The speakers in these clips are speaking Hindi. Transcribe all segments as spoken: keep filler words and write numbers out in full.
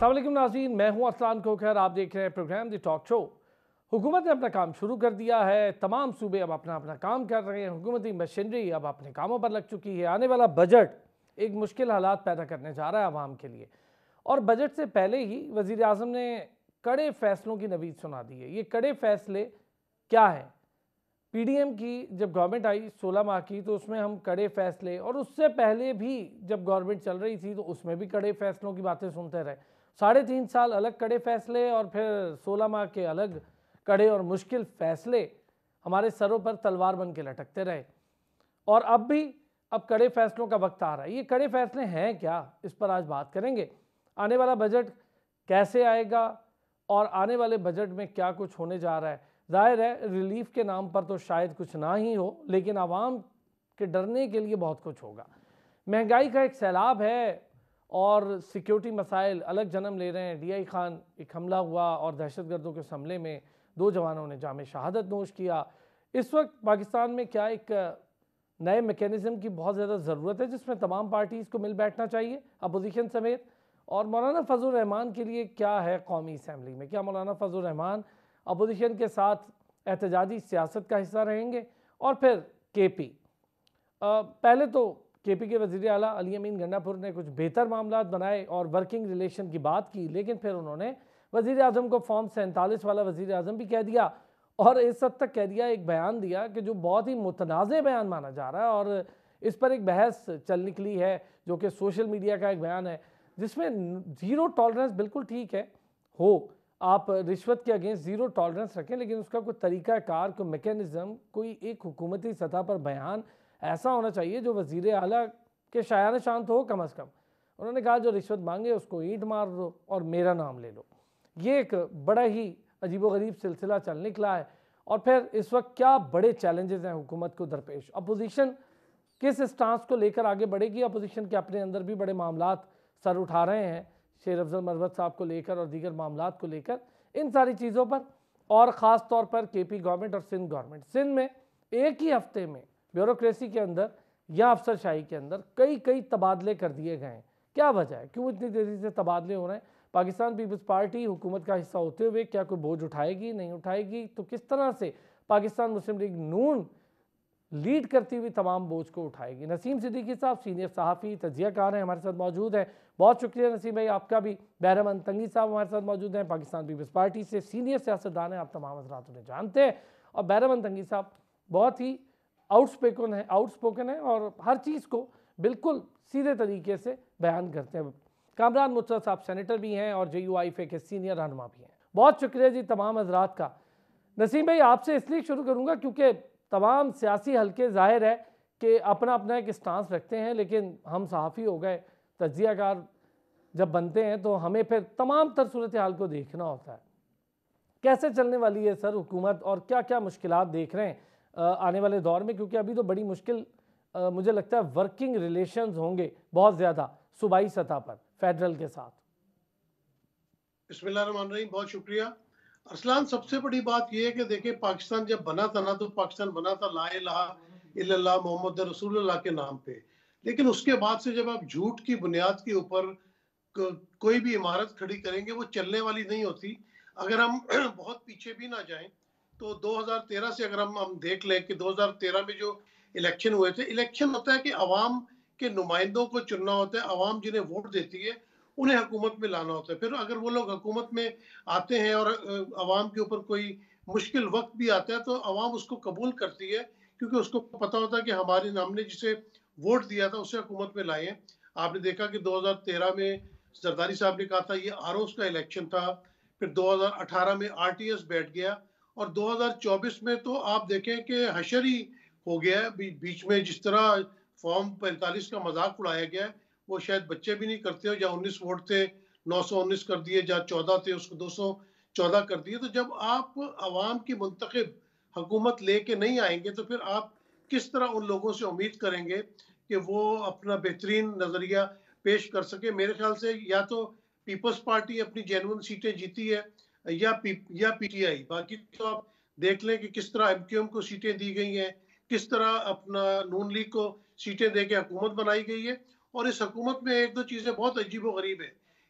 अस्सलाम वालेकुम नाज़रीन, मैं हूं अरसलान खोखर। आप देख रहे हैं प्रोग्राम द टॉक शो। हुकूमत ने अपना काम शुरू कर दिया है। तमाम सूबे अब अपना अपना काम कर रहे हैं। हुकूमती मशीनरी अब अपने कामों पर लग चुकी है। आने वाला बजट एक मुश्किल हालात पैदा करने जा रहा है आवाम के लिए। और बजट से पहले ही वज़ीर आज़म ने कड़े फैसलों की नवीद सुना दी है। ये कड़े फैसले क्या है? पीडीएम की जब गवर्नमेंट आई सोलह माह की, तो उसमें हम कड़े फैसले, और उससे पहले भी जब गवर्नमेंट चल रही थी तो उसमें भी कड़े फैसलों की बातें सुनते रहे। साढ़े तीन साल अलग कड़े फैसले और फिर सोलह माह के अलग कड़े और मुश्किल फैसले हमारे सरों पर तलवार बन के लटकते रहे। और अब भी अब कड़े फैसलों का वक्त आ रहा है। ये कड़े फैसले हैं क्या, इस पर आज बात करेंगे। आने वाला बजट कैसे आएगा और आने वाले बजट में क्या कुछ होने जा रहा है। जाहिर है रिलीफ के नाम पर तो शायद कुछ ना ही हो, लेकिन आवाम के डरने के लिए बहुत कुछ होगा। महंगाई का एक सैलाब है और सिक्योरिटी मसाइल अलग जन्म ले रहे हैं। डी आई खान एक हमला हुआ और दहशतगर्दों के हमले में दो जवानों ने जामे शहादत नोश किया। इस वक्त पाकिस्तान में क्या एक नए मैकेनिज़्म की बहुत ज़्यादा ज़रूरत है जिसमें तमाम पार्टीज़ को मिल बैठना चाहिए, अपोजिशन समेत। और मौलाना फजल रहमान के लिए क्या है कौमी असम्बली में? क्या मौलाना फजल रहमान अपोजिशन के साथ एहतजाजी सियासत का हिस्सा रहेंगे? और फिर के पी, पहले तो के पी के वज़ीर आला अली अमीन गंडापुर ने कुछ बेहतर मामला बनाए और वर्किंग रिलेशन की बात की, लेकिन फिर उन्होंने वज़ीर आज़म को फॉर्म सैंतालीस वाला वज़ीर आज़म भी कह दिया और इस हद तक कह दिया, एक बयान दिया कि जो बहुत ही मुतनाज़ बयान माना जा रहा है। और इस पर एक बहस चल निकली है जो कि सोशल मीडिया का एक बयान है जिसमें ज़ीरो टॉलरेंस बिल्कुल ठीक है हो, आप रिश्वत के अगेंस्ट ज़ीरो टॉलरेंस रखें, लेकिन उसका कोई तरीका कार, कोई मैकेनिज़्म, कोई एक हुकूमती सतह पर बयान ऐसा होना चाहिए जो वज़ीर आला के शायान शांत हो कम अज़ कम। उन्होंने कहा जो रिश्वत मांगे उसको ईंट मार दो और मेरा नाम ले लो। ये एक बड़ा ही अजीबोगरीब सिलसिला चल निकला है। और फिर इस वक्त क्या बड़े चैलेंजेस हैं हुकूमत को दरपेश। अपोजिशन किस स्टांस को लेकर आगे बढ़ेगी? अपोजिशन के अपने अंदर भी बड़े मामलात सर उठा रहे हैं, शेर अफजल मरवत साहब को लेकर और दीगर मामलात को लेकर। इन सारी चीज़ों पर और ख़ास तौर पर के पी गवर्नमेंट और सिंध गवर्नमेंट, सिंध में एक ही हफ्ते में ब्यूरोक्रेसी के अंदर या अफसरशाही के अंदर कई कई तबादले कर दिए गए हैं। क्या वजह है, क्यों इतनी तेज़ी से तबादले हो रहे हैं? पाकिस्तान पीपल्स पार्टी हुकूमत का हिस्सा होते हुए क्या कोई बोझ उठाएगी, नहीं उठाएगी? तो किस तरह से Pakistan Muslim League N lead करती हुई तमाम बोझ को उठाएगी? नसीम सिद्दीकी साहब सीनियर सहाफ़ी तजियाकार हैं, हमारे साथ मौजूद हैं। बहुत शुक्रिया नसीम भाई आपका भी। बहरमन तंगी साहब हमारे साथ मौजूद हैं, पाकिस्तान पीपल्स पार्टी से सीनियर सियासतदान हैं, आप तमाम हज़रात उन्हें जानते हैं। और बहरमन तंगी साहब बहुत ही आउटस्पोकन है आउटस्पोकन है और हर चीज़ को बिल्कुल सीधे तरीके से बयान करते हैं। कामरान मुर्तज़ा साहब सेनेटर भी हैं और जे यू आई फे के सीनियर रहनुमा भी हैं। बहुत शुक्रिया जी तमाम हज़रात का। नसीम भाई आपसे इसलिए शुरू करूँगा क्योंकि तमाम सियासी हल्के ज़ाहिर है कि अपना अपना एक स्टांस रखते हैं, लेकिन हम सहाफ़ी हो गए, तजियाकार जब बनते हैं तो हमें फिर तमाम तर सूरत हाल को देखना होता है। कैसे चलने वाली है सर हुकूमत और क्या क्या मुश्किलात देख रहे हैं आने वाले दौर में? क्योंकि अभी तो बड़ी मुश्किल आ, मुझे लगता है वर्किंग रिलेशंस होंगे बहुत ज़्यादा सूबाई सतह पर फेडरल के साथ। बिस्मिल्लाहिर्रहमानिर्रहीम, बहुत शुक्रिया अरसलान। सबसे बड़ी बात यह है कि देखिए पाकिस्तान जब बना था ना, तो पाकिस्तान बना था ला इलाहा इल्लल्लाह मोहम्मद रसूलुल्लाह के नाम पे। लेकिन उसके बाद से जब आप झूठ की बुनियाद के ऊपर को, कोई भी इमारत खड़ी करेंगे वो चलने वाली नहीं होती। अगर हम बहुत पीछे भी ना जाएं तो दो हज़ार तेरह से अगर हम हम देख लें कि दो हज़ार तेरह में जो इलेक्शन हुए थे, इलेक्शन होता है कि अवाम के नुमाइंदों को चुनना होता है, अवाम जिन्हें वोट देती है उन्हें हुकूमत में लाना होता है। फिर अगर वो लोग हुकूमत में आते हैं और अवाम के ऊपर कोई मुश्किल वक्त भी आता है तो अवाम उसको कबूल करती है, क्योंकि उसको पता होता है कि हमारे हमने जिसे वोट दिया था उसे हुकूमत में लाए हैं। आपने देखा कि दो हज़ार तेरह में जरदारी साहब ने कहा था ये आर ओ का इलेक्शन था, फिर दो हज़ार अठारह में आर टी एस बैठ गया और दो हज़ार चौबीस में तो आप देखें कि हशर ही हो गया है। बी, बीच में जिस तरह फॉर्म पैंतालीस का मजाक उड़ाया गया है वो शायद बच्चे भी नहीं करते हो। जहाँ उन्नीस वोट थे नौ सौ उन्नीस कर दिए, जहाँ चौदह थे उसको दो सौ चौदह कर दिए। तो जब आप अवाम की मुंतखब हुकूमत लेके नहीं आएंगे तो फिर आप किस तरह उन लोगों से उम्मीद करेंगे कि वो अपना बेहतरीन नज़रिया पेश कर सके? मेरे ख्याल से या तो पीपल्स पार्टी अपनी जेन्युइन सीटें जीती है या पी या पीटीआई। बाकी तो आप देख लें कि किस तरह एमक्यूएम को सीटें दी गई हैं, किस तरह अपना नून लीग को सीटें दे के हुकूमत बनाई गई है। और इस हुकूमत में एक दो चीज़ें बहुत अजीब व गरीब है।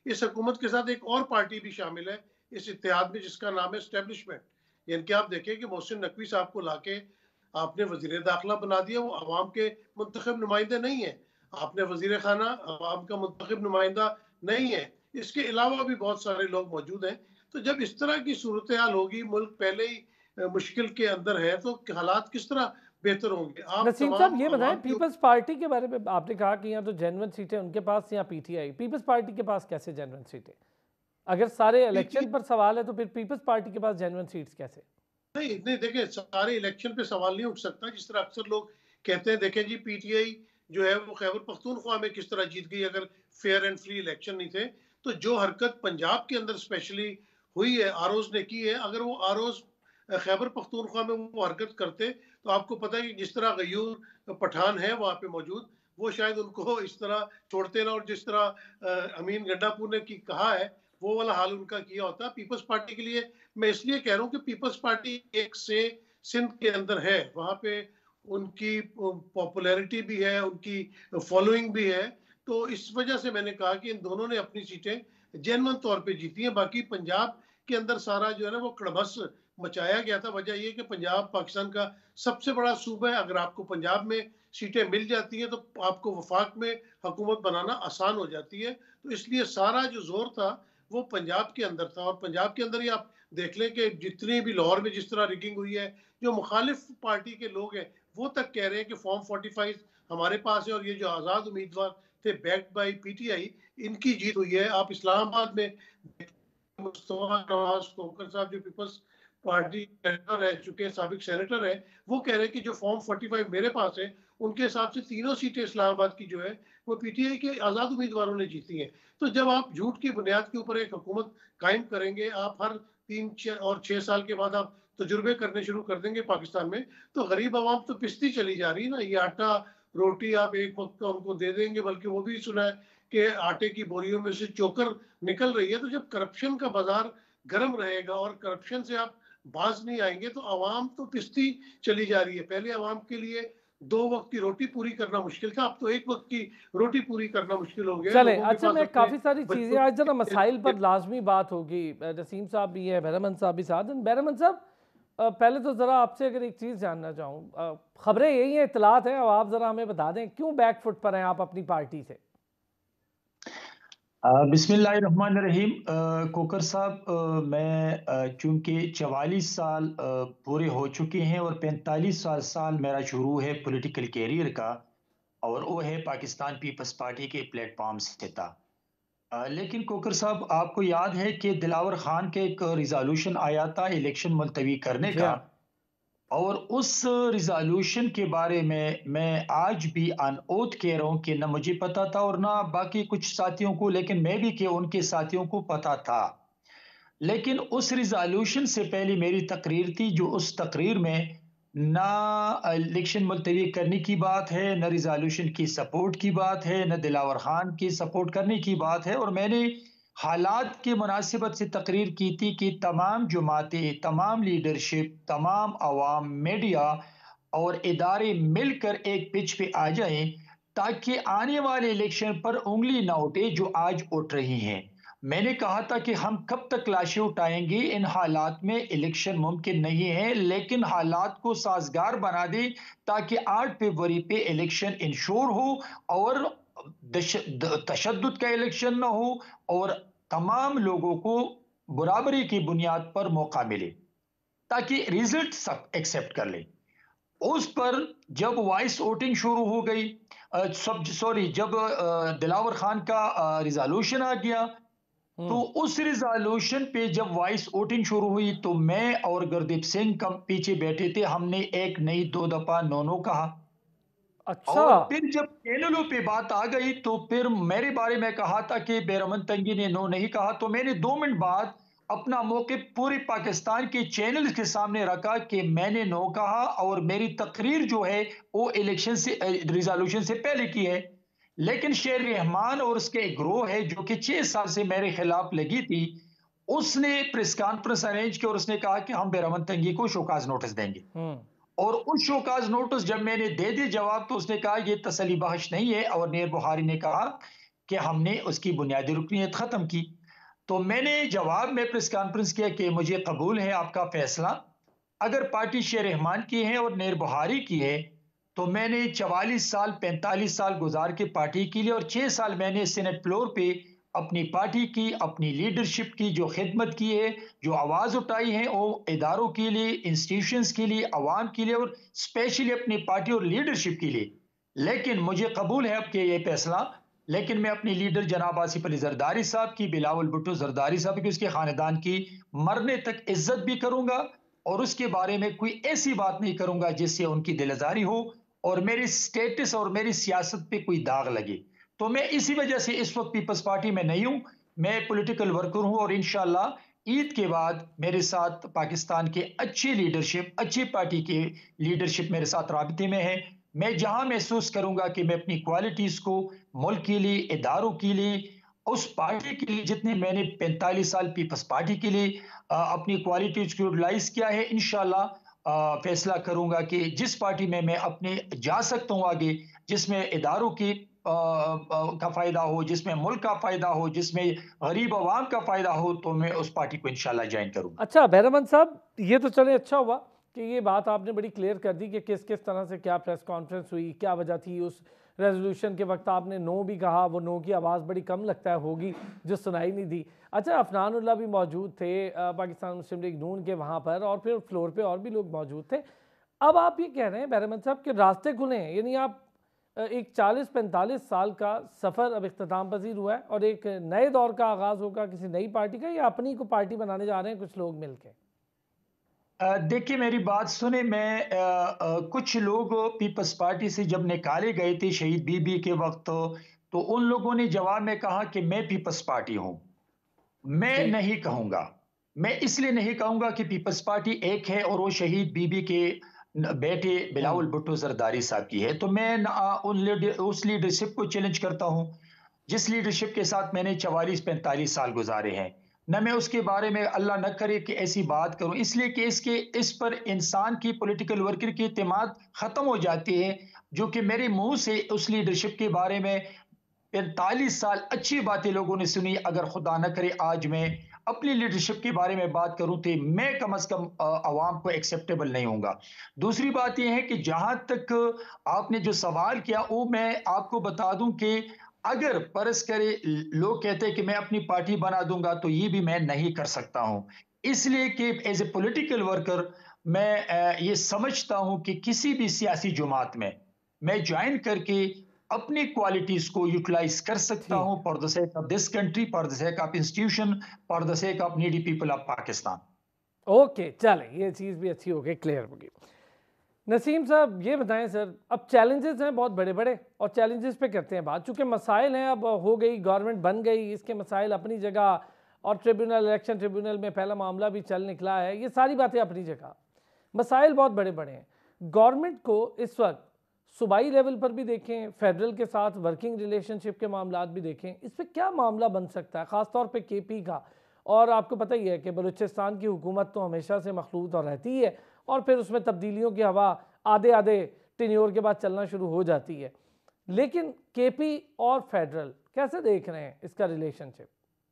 इस हुकूमत के साथ एक और पार्टी भी शामिल है इस इत्तेहाद में, जिसका नाम है एस्टेब्लिशमेंट। यानी कि आप देखें कि मोहसिन नकवी साहब को लाके आपने वजीर दाखिला बना दिया, वो अवाम के मुंतखब नुमाइंदे नहीं है। आपने वजीर खाना अवाम का मुंतखब नुमाइंदा नहीं है। इसके अलावा भी बहुत सारे लोग मौजूद हैं। तो जब इस तरह की सूरत हाल होगी, मुल्क पहले ही अ, मुश्किल के अंदर है, तो हालात किस तरह बेहतर होंगे? आप नसीम साहब तमाम ये बताएं, अवाम के पीपल्स पार्टी के बारे में आपने कहा कि यहाँ तो जेन्युइन सीटें उनके पास, यहाँ पीटीआई, पीपल्स पार्टी के पास कैसे जेन्युइन सीटें? अगर सारे इलेक्शन पर सवाल है तो फिर पीपल्स पार्टी के पास जेन्युइन सीट्स कैसे? नहीं नहीं, देखें सारे इलेक्शन पे सवाल नहीं उठ सकता। जिस तरह अक्सर लोग कहते हैं, देखें जी पीटीआई जो है वो खैबर पख्तूनख्वा में किस तरह जीत गई अगर फेयर एंड फ्री इलेक्शन नहीं थे। तो जो हरकत पंजाब के अंदर स्पेशली हुई है, आरोज ने की है, अगर वो आरोज खैबर पख्तूनख्वा में वो हरकत करते तो आपको पता है कि जिस तरह गयूर पठान है वहाँ पे मौजूद, वो शायद उनको इस तरह छोड़ते ना, और जिस तरह अमीन गंडापुर ने की कहा है वो वाला हाल उनका किया होता। पीपल्स पार्टी के लिए मैं इसलिए कह रहा हूँ कि पीपल्स पार्टी एक से सिंध के अंदर है, वहाँ पे उनकी पॉपुलैरिटी भी है, उनकी फॉलोइंग भी है। तो इस वजह से मैंने कहा कि इन दोनों ने अपनी सीटें जेन्युइन तौर पे जीती हैं। बाकी पंजाब के अंदर सारा जो है ना वो कड़बस मचाया गया था। वजह ये कि पंजाब पाकिस्तान का सबसे बड़ा सूबा है। अगर आपको पंजाब में सीटें मिल जाती हैं तो आपको वफाक में हुकूमत बनाना आसान हो जाती है। तो इसलिए सारा जो जोर था वो पंजाब के अंदर था। और पंजाब के अंदर ही आप देख लें कि जितनी भी लाहौर में जिस तरह रिगिंग हुई है, जो मुखालिफ पार्टी के लोग हैं वो तक कह रहे हैं कि फॉर्म फोर्टी फाइव हमारे पास है, और ये जो आज़ाद उम्मीदवार थे बैक्ड बाई पीटीआई, इनकी जीत हुई है। आप इस्लामाबाद में मुस्तफा नवाज खोखर साहब जो पीपल्स पार्टी रह चुके हैं, साबिक सेनेटर है, वो कह रहे हैं कि जो फॉर्म फोर्टी फाइव मेरे पास है उनके हिसाब से तीनों सीटें इस्लामाबाद की जो है वो पीटीआई के आज़ाद उम्मीदवारों ने जीती हैं। तो जब आप झूठ की बुनियाद के ऊपर एक हुकूमत कायम करेंगे, आप हर तीन और छः साल के बाद आप तजुर्बे करने शुरू कर देंगे पाकिस्तान में, तो गरीब आवाम तो पिसती चली जा रही है ना। ये आटा रोटी आप एक वक्त का उनको दे देंगे, बल्कि वो भी सुना है कि आटे की बोरियों में से चोकर निकल रही है। तो जब करप्शन का बाजार गर्म रहेगा और करप्शन से आप बाज नहीं आएंगे तो आवाम तो पिसती चली जा रही है। पहले आवाम के लिए दो वक्त की रोटी पूरी करना मुश्किल था, अब तो एक वक्त की रोटी पूरी करना मुश्किल हो गया है। चलें, लोगों के अच्छा पास मैं अपने काफ़ी सारी चीज़ें आज जरा मसाइल पर लाजमी बात होगी। नसीम साहब भी है, बहरमन साहब भी साथ हैं। बहरमन साहब, पहले तो ज़रा आपसे अगर एक चीज़ जानना चाहूँ, ख़बरें यही हैं, इत्तलात हैं, अब आप ज़रा हमें बता दें क्यों बैकफुट पर हैं आप अपनी पार्टी से? बिस्मिल्लाहिर्रहमानिर्रहीम। कोकर साहब, मैं चूँकि चवालीस साल अ, पूरे हो चुके हैं और पैंतालीस साल साल मेरा शुरू है पॉलिटिकल कैरियर का, और वो है पाकिस्तान पीपल्स पार्टी के प्लेटफॉर्म से था। अ, लेकिन कोकर साहब, आपको याद है कि दिलावर खान के एक रिजोल्यूशन आया था इलेक्शन मुलतवी करने जी का, हाँ। और उस रिजोल्यूशन के बारे में मैं आज भी अनओथ कह रहा हूं कि ना मुझे पता था और ना बाकी कुछ साथियों को, लेकिन मैं भी कि उनके साथियों को पता था। लेकिन उस रिजोल्यूशन से पहले मेरी तकरीर थी, जो उस तकरीर में ना इलेक्शन मुलतवी करने की बात है, न रिजोल्यूशन की सपोर्ट की बात है, न दिलावर खान की सपोर्ट करने की बात है। और मैंने हालात की मुनासिबत से तकरीर की थी कि तमाम जमातें, तमाम लीडरशिप, तमाम अवाम, मीडिया और इदारे मिलकर एक पिच पे आ जाएं, ताकि आने वाले इलेक्शन पर उंगली ना उठे जो आज उठ रही हैं। मैंने कहा था कि हम कब तक लाशें उठाएंगे, इन हालात में इलेक्शन मुमकिन नहीं है, लेकिन हालात को साजगार बना दे ताकि आठ फरवरी पे इलेक्शन इंश्योर हो और तशद्दुद का इलेक्शन ना हो, और तमाम लोगों को बराबरी की बुनियाद पर मौका मिले ताकि रिजल्ट सब एक्सेप्ट कर ले। उस पर जब वॉइस वोटिंग शुरू हो गई, सब सॉरी जब अ, दिलावर खान का रिजोल्यूशन आ गया, तो उस रिजोल्यूशन पे जब वॉइस वोटिंग शुरू हुई तो मैं और गुरदीप सिंह कम पीछे बैठे थे। हमने एक नहीं दो दफा नो नो कहा। अच्छा। और फिर जब चैनलों पे बात आ गई तो फिर मेरे बारे में कहा था कि बेरमन तंगी ने नो नहीं कहा, तो मैंने दो मिनट बाद अपना मौके पूरे पाकिस्तान के चैनल के सामने रखा कि मैंने नो कहा, और मेरी तकरीर जो है वो इलेक्शन से रिजोल्यूशन से पहले की है। लेकिन शेर रहमान और उसके एक ग्रोह है जो कि छह साल से मेरे खिलाफ लगी थी, उसने प्रेस कॉन्फ्रेंस अरेंज की और उसने कहा कि हम बेरमन तंगी को शोकाज नोटिस देंगे। और उस शोकाज नोटिस जब मैंने दे दी जवाब, तो उसने कहा ये तसली बख्श नहीं है। और नीर बुखारी ने कहा कि हमने उसकी बुनियादी रुकनीत ख़त्म की। तो मैंने जवाब में प्रेस कॉन्फ्रेंस किया कि मुझे कबूल है आपका फैसला। अगर पार्टी शेर रहमान की है और नेर बुहारी की है, तो मैंने चवालीस साल पैंतालीस साल गुजार के पार्टी के लिए और छह साल मैंने सेनेट फ्लोर पे अपनी पार्टी की, अपनी लीडरशिप की जो खिदमत की है, जो आवाज़ उठाई है, वो इदारों के लिए, इंस्टीट्यूशंस के लिए, अवाम के लिए और स्पेशली अपनी पार्टी और लीडरशिप के लिए। लेकिन मुझे कबूल है आपके ये फैसला, लेकिन मैं अपने लीडर जनाब आसिफ अली जरदारी साहब की, बिलावल भुट्टो जरदारी साहब की, उसके खानदान की मरने तक इज्जत भी करूंगा और उसके बारे में कोई ऐसी बात नहीं करूंगा जिससे उनकी दिलजारी हो और मेरी स्टेटस और मेरी सियासत पे कोई दाग लगे। तो मैं इसी वजह से इस वक्त पीपल्स पार्टी में नहीं हूं। मैं पॉलिटिकल वर्कर हूं और इंशाल्लाह ईद के बाद मेरे साथ पाकिस्तान के अच्छी लीडरशिप, अच्छी पार्टी के लीडरशिप मेरे साथ राबते में है। मैं जहां महसूस करूंगा कि मैं अपनी क्वालिटीज को मुल्क के लिए, इदारों के लिए, उस पार्टी के लिए जितने मैंने पैंतालीस साल पीपल्स पार्टी के लिए अ, अपनी क्वालिटीज को यूटिलाइज किया है, इंशाल्लाह अ, फैसला करूंगा कि जिस पार्टी में मैं अपने जा सकता हूं आगे, जिसमें इदारों की अ, अ, का फायदा हो, जिसमें मुल्क का फायदा हो, जिसमें गरीब आवाम का फायदा हो, तो मैं उस पार्टी को इंशाल्लाह ज्वाइन करूंगा। अच्छा बहरमन साहब, ये तो चले अच्छा हुआ कि ये बात आपने बड़ी क्लियर कर दी कि किस किस तरह से क्या प्रेस कॉन्फ्रेंस हुई, क्या वजह थी। उस रेजोल्यूशन के वक्त आपने नो भी कहा, वो नो की आवाज़ बड़ी कम लगता है होगी जो सुनाई नहीं दी। अच्छा, अफनानुल्लाह भी मौजूद थे अ, पाकिस्तान मुस्लिम लीग नून के वहाँ पर, और फिर फ्लोर पे और भी लोग मौजूद थे। अब आप ये कह रहे हैं बहरमन साहब कि रास्ते खुले हैं, यानी आप अ, एक चालीस पैंतालीस साल का सफ़र अब इख्तिताम पजीर हुआ है और एक नए दौर का आगाज़ होगा किसी नई पार्टी का, या अपनी को पार्टी बनाने जा रहे हैं कुछ लोग मिलकर? अ, देखिए मेरी बात सुने। मैं अ, अ, कुछ लोग पीपल्स पार्टी से जब निकाले गए थे शहीद बीबी के वक्त, तो उन लोगों ने जवाब में कहा कि मैं पीपल्स पार्टी हूं। मैं ठीक। नहीं कहूंगा। मैं इसलिए नहीं कहूंगा कि पीपल्स पार्टी एक है और वो शहीद बीबी के न- बेटे बिलावल हम्म। भुट्टो जरदारी साहब की है। तो मैं न, आ, उन लीडर, उस लीडरशिप को चैलेंज करता हूं जिस लीडरशिप के साथ मैंने चवालीस पैंतालीस साल गुजारे हैं। न मैं उसके बारे में, अल्लाह न करे कि ऐसी बात करूं, इसलिए कि इसके इस पर इंसान की, पॉलिटिकल वर्कर की एतमाद खत्म हो जाती है। जो कि मेरे मुंह से उस लीडरशिप के बारे में पैंतालीस साल अच्छी बातें लोगों ने सुनी, अगर खुदा न करे आज मैं अपनी लीडरशिप के बारे में बात करूं तो मैं कम से कम अ, आवाम को एक्सेप्टेबल नहीं होऊंगा। दूसरी बात यह है कि जहां तक आपने जो सवाल किया, वो मैं आपको बता दूं कि अगर परस करे लोग कहते हैं कि मैं अपनी पार्टी बना दूंगा, तो ये भी मैं नहीं कर सकता हूं। इसलिए कि एज ए पॉलिटिकल वर्कर मैं अ, ये समझता हूं कि किसी भी सियासी जमात में मैं ज्वाइन करके अपनी क्वालिटीज को यूटिलाइज कर सकता ठीक हूं, है। For the sake of this country, for the sake of institution, for the sake of needy people of Pakistan. Okay, चलें, ये चीज़ भी अच्छी हो गई, क्लियर होगी। नसीम साहब ये बताएं सर, अब चैलेंजेस हैं बहुत बड़े बड़े, और चैलेंजेस पे करते हैं बात, चूँकि मसाइल हैं, अब हो गई गवर्नमेंट बन गई, इसके मसाइल अपनी जगह, और ट्रिब्यूनल, इलेक्शन ट्रिब्यूनल में पहला मामला भी चल निकला है, ये सारी बातें अपनी जगह। मसाइल बहुत बड़े बड़े हैं। गवर्नमेंट को इस वक्त सूबाई लेवल पर भी देखें, फेडरल के साथ वर्किंग रिलेशनशिप के मामला भी देखें, इस पर क्या मामला बन सकता है, ख़ासतौर पर के पी का। और आपको पता ही है कि बलूचिस्तान की हुकूमत तो हमेशा से मखलूत और रहती है, और फिर उसमें तब्दीलियों की हवा आधे आधे टेन्योर के बाद चलना शुरू हो जाती है। लेकिन के पी और फेडरल कैसे देख रहे हैं इसका रिलेशनशिप?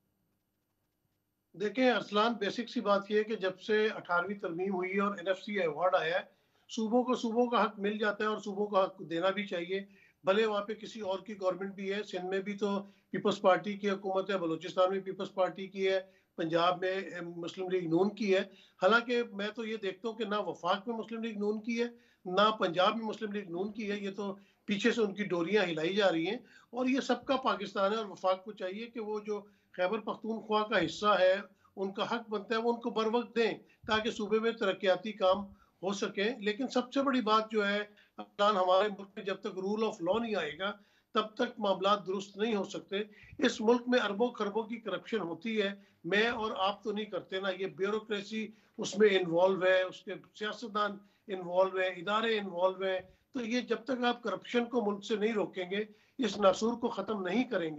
देखिए अरसलान, बेसिक सी बात यह है कि जब से अठारहवीं तरमीम हुई है और एन एफ सी अवार्ड आया है, सूबों को सूबों का हक मिल जाता है और सूबों का हक देना भी चाहिए। भले वहाँ पे किसी और की गवर्नमेंट भी है, सिंध में भी तो पीपल्स पार्टी की हुकूमत है, बलूचिस्तान में पीपल्स पार्टी की है, पंजाब में मुस्लिम लीग नून की है। हालांकि मैं तो ये देखता हूँ कि ना वफाक में मुस्लिम लीग नून की है, ना पंजाब में मुस्लिम लीग नून की है। ये तो पीछे से उनकी डोरियां हिलाई जा रही हैं, और ये सबका पाकिस्तान है, और वफाक को चाहिए कि वो जो खैबर पख्तूनख्वा का हिस्सा है, उनका हक बनता है वो उनको बर वक्त दें, ताकि सूबे में तरक्याती काम हो सके। लेकिन सबसे बड़ी बात जो है अफगान, हमारे मुल्क में जब तक रूल ऑफ लॉ नहीं आएगा तब तक मामला दुरुस्त नहीं हो सकते। इस मुल्क में अरबों खरबों की करप्शन होती है, मैं और आप तो नहीं करते ना, ये ब्यूरोक्रेसी उसमें इन्वॉल्व है, उसके सियासतदान इन्वॉल्व है, इदारे इन्वॉल्व है। तो ये जब तक आप करप्शन को मुल्क से नहीं रोकेंगे, इस नासूर को ख़त्म नहीं करेंगे,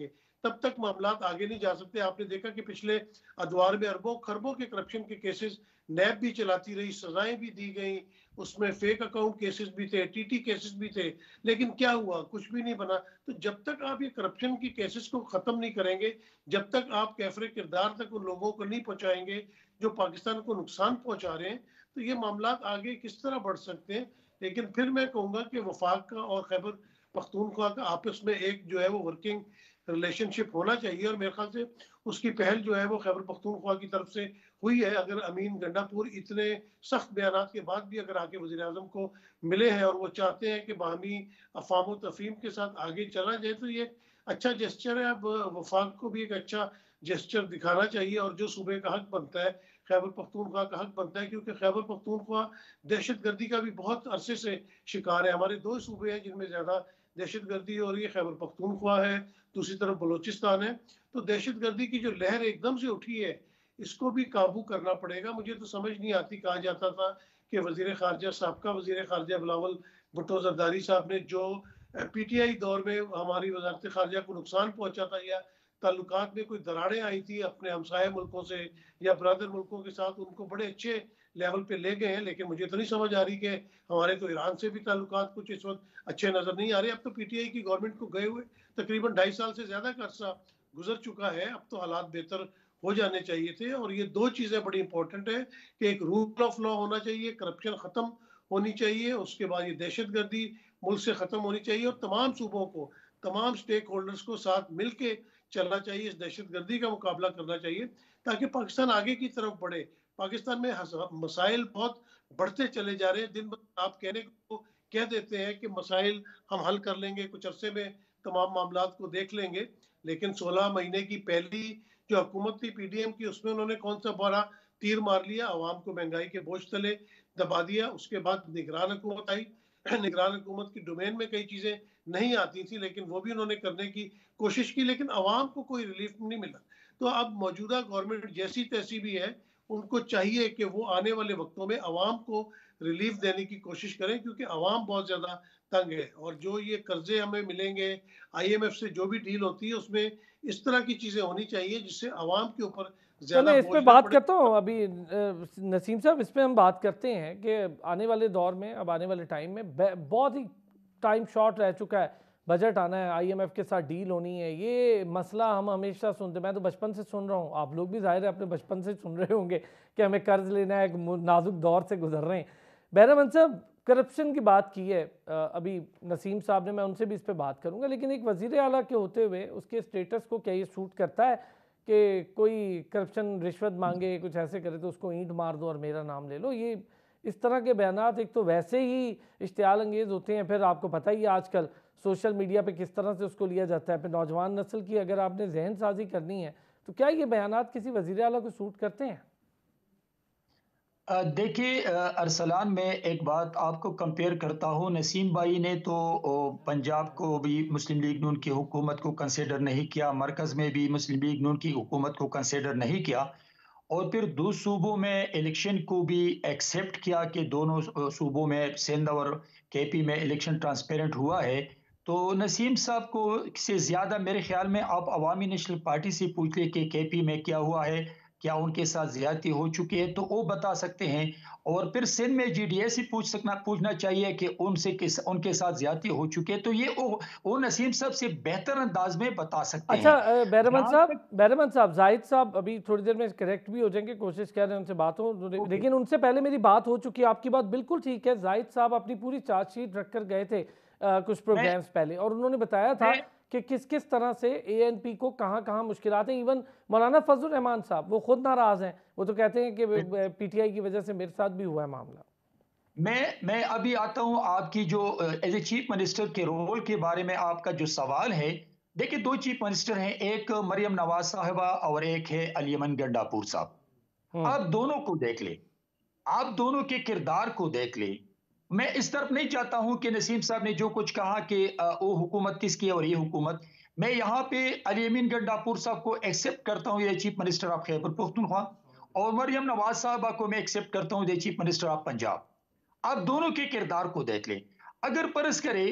तब तक मामला आगे नहीं जा सकते। आपने देखा कि पिछले अदवार में अरबों खरबों के करप्शन के केसेस नैब भी चलाती रही, सजाएं भी दी गई, उसमें फेक अकाउंट केसेस भी थे, टीटी केसेस भी थे, लेकिन क्या हुआ? कुछ भी नहीं बना। तो जब तक आप ये करप्शन की केसेस को खत्म नहीं करेंगे, जब तक आप कैफरे किरदार तक उन लोगों को नहीं पहुंचाएंगे जो पाकिस्तान को नुकसान पहुंचा रहे हैं, तो ये मामला आगे किस तरह बढ़ सकते हैं। लेकिन फिर मैं कहूंगा कि वफाक का और खैबर पख्तूनख्वा का आपस में एक जो है वो वर्किंग रिलेशनशिप होना चाहिए, और मेरे ख्याल से उसकी पहल जो है वो खैबर पख्तूनख्वा की तरफ से हुई है। अगर अमीन गंडापुर इतने सख्त बयान के बाद भी अगर आके वज़ीर आज़म को मिले हैं और वो चाहते हैं कि बाहमी अफाम तफहीम के साथ आगे चला जाए, तो ये अच्छा जेस्चर है। अब वफाक को भी एक अच्छा जेस्चर दिखाना चाहिए, और जो सूबे का हक बनता है, खैबर पख्तूनख्वा का हक बनता है, क्योंकि खैबर पख्तूनख्वा दहशत गर्दी का भी बहुत अरसे से शिकार है। हमारे दो सूबे हैं जिनमें ज़्यादा दहशत गर्दी हो रही है, खैबर पख्तूनख्वा है, दूसरी तरफ बलोचिस्तान है। तो दहशत गर्दी की जो लहर एकदम से उठी है, इसको भी काबू करना पड़ेगा। मुझे तो समझ नहीं आती, कहा जाता था कि वज़ीर ख़ारजा साबका वज़ीर ख़ारजा बिलावल भुट्टो ज़रदारी साहब ने जो पीटीआई दौर में हमारी वज़ारत ख़ारजा को नुकसान पहुंचा था, या ताल्लुकात में कोई दरारें आई थी अपने हमसाया मुल्कों से या ब्रदर मुल्कों के साथ, उनको बड़े अच्छे लेवल पे ले गए हैं। लेकिन मुझे तो नहीं समझ आ रही कि हमारे तो ईरान से भी ताल्लुकात कुछ इस वक्त अच्छे नज़र नहीं आ रहे। अब तो पीटीआई की गवर्नमेंट को गए हुए तकरीबन ढाई साल से ज़्यादा का अरसा गुजर चुका है। अब तो हालात बेहतर हो जाने चाहिए थे। और ये दो चीज़ें बड़ी इंपॉर्टेंट है कि एक रूल ऑफ लॉ होना चाहिए, करप्शन ख़त्म होनी चाहिए, उसके बाद ये दहशत गर्दी मुल्क से ख़त्म होनी चाहिए, और तमाम सूबों को, तमाम स्टेक होल्डर्स को साथ मिल के चलना चाहिए, इस दहशत गर्दी का मुकाबला करना चाहिए, ताकि पाकिस्तान आगे की तरफ बढ़े। पाकिस्तान में मसाइल बहुत बढ़ते चले जा रहे हैं। दिन भर आप कहने को कह देते हैं कि मसाइल हम हल कर लेंगे, कुछ अरसे में तमाम मामला को देख लेंगे, लेकिन सोलह महीने की पहली जो हुकूमत थी पीडीएम की, उसमें उन्होंने कौन सा बड़ा तीर मार लिया, आवाम को महंगाई के बोझ तले दबा दिया। उसके बाद निगरान हुकूमत आई, निगरान हुकूमत की डोमेन में कई चीज़ें नहीं आती थी, लेकिन वो भी उन्होंने करने की कोशिश की, लेकिन आवाम को कोई रिलीफ नहीं मिला। तो अब मौजूदा गवर्नमेंट जैसी तैसी भी है, उनको चाहिए कि वो आने वाले वक्तों में आवाम को रिलीफ देने की कोशिश करें, क्योंकि आवाम बहुत ज़्यादा तंग है। और जो ये कर्जे हमें मिलेंगे आईएमएफ से, जो भी डील होती है, उसमें इस तरह की चीज़ें होनी चाहिए जिससे आवाम के ऊपर तो ज़्यादा मैं इस बोझ पे ना बात पड़े। करता हूँ अभी अ, नसीम साहब, इस पे हम बात करते हैं कि आने वाले दौर में, अब आने वाले टाइम में बे- बहुत ही टाइम शॉर्ट रह चुका है, बजट आना है, आईएमएफ के साथ डील होनी है। ये मसला हम हमेशा सुनते, मैं तो बचपन से सुन रहा हूँ, आप लोग भी जाहिर है अपने बचपन से सुन रहे होंगे कि हमें कर्ज लेना है, एक मु- नाजुक दौर से गुजर रहे हैं। बहरमन साहब, करप्शन की बात की है अ, अभी नसीम साहब ने, मैं उनसे भी इस पे बात करूँगा, लेकिन एक वज़ीर आला के होते हुए उसके स्टेटस को क्या ये सूट करता है कि कोई करप्शन रिश्वत मांगे, कुछ ऐसे करे तो उसको ईंट मार दो और मेरा नाम ले लो? ये इस तरह के बयानात एक तो वैसे ही इश्तियाल अंगेज़ होते हैं, फिर आपको पता ही है आजकल सोशल मीडिया पे किस तरह से उसको लिया जाता है। फिर नौजवान नस्ल की अगर आपने जहन साजी करनी है, तो क्या ये बयानात किसी वज़ीर आला को सूट करते हैं? अ, देखिए अ, अरसलान, मैं एक बात आपको कंपेयर करता हूँ। नसीम भाई ने तो ओ, पंजाब को भी मुस्लिम लीग नून की हुकूमत को कंसिडर नहीं किया, मरकज़ में भी मुस्लिम लीग नून की हुकूमत को कंसिडर नहीं किया, और फिर दो सूबों में इलेक्शन को भी एक्सेप्ट किया कि दोनों अ, सूबों में, सिंध और केपी में इलेक्शन ट्रांसपेरेंट हुआ है। तो नसीम साहब को से ज़्यादा मेरे ख्याल में आप अवामी नेशनल पार्टी से पूछ ले कि केपी में क्या हुआ है, क्या उनके साथ ज्यादती हो चुकी है, तो वो बता सकते हैं। और फिर सिंध में जीडीएस ही पूछ सकना पूछना चाहिए कि उनसे किस उनके साथ ज्यादती हो चुकी है, तो ये वो, वो नसीम साहब से बेहतर अंदाज में बता सकते अच्छा हैं। अ, बैरमन जहां साहब, तक बैरमन साहब, जाहिद साहब अभी थोड़ी देर में करेक्ट भी हो जाएंगे, कोशिश कर रहे हैं उनसे बात हो, ओके, लेकिन उनसे पहले मेरी बात हो चुकी है। आपकी बात बिल्कुल ठीक है, जाहिद साहब अपनी पूरी चार्जशीट रख कर गए थे अ, कुछ मैं प्रोग्राम्स पहले, और उन्होंने बताया था मैं कि किस किस तरह से एएनपी को कहाँ कहाँ मुश्किलात हैं। इवन मौलाना फजल रहमान साहब वो खुद नाराज़ हैं, वो तो कहते हैं कि पीटीआई की वजह से मेरे साथ भी हुआ है मामला। मैं मैं अभी आता हूं आपकी जो एज ए चीफ मिनिस्टर के रोल के बारे में आपका जो सवाल है। देखिए, दो चीफ मिनिस्टर हैं, एक मरियम नवाज साहिबा और एक है अलीमन गंडापुर साहब। हम्म। आप दोनों को देख ले, आप दोनों के किरदार को देख ले। मैं इस तरफ नहीं चाहता हूं कि नसीम साहब ने जो कुछ कहा कि अ, वो हुकूमत किसकी है और ये हुकूमत, मैं यहाँ पे अली अमीन गंडापुर साहब को एक्सेप्ट करता हूँ, ये chief minister of Khyber Pakhtunkhwa, और मरियम नवाज साहबा को मैं एक्सेप्ट करता हूँ, ये चीफ मिनिस्टर ऑफ पंजाब। आप दोनों के किरदार को देख ले। अगर परस करे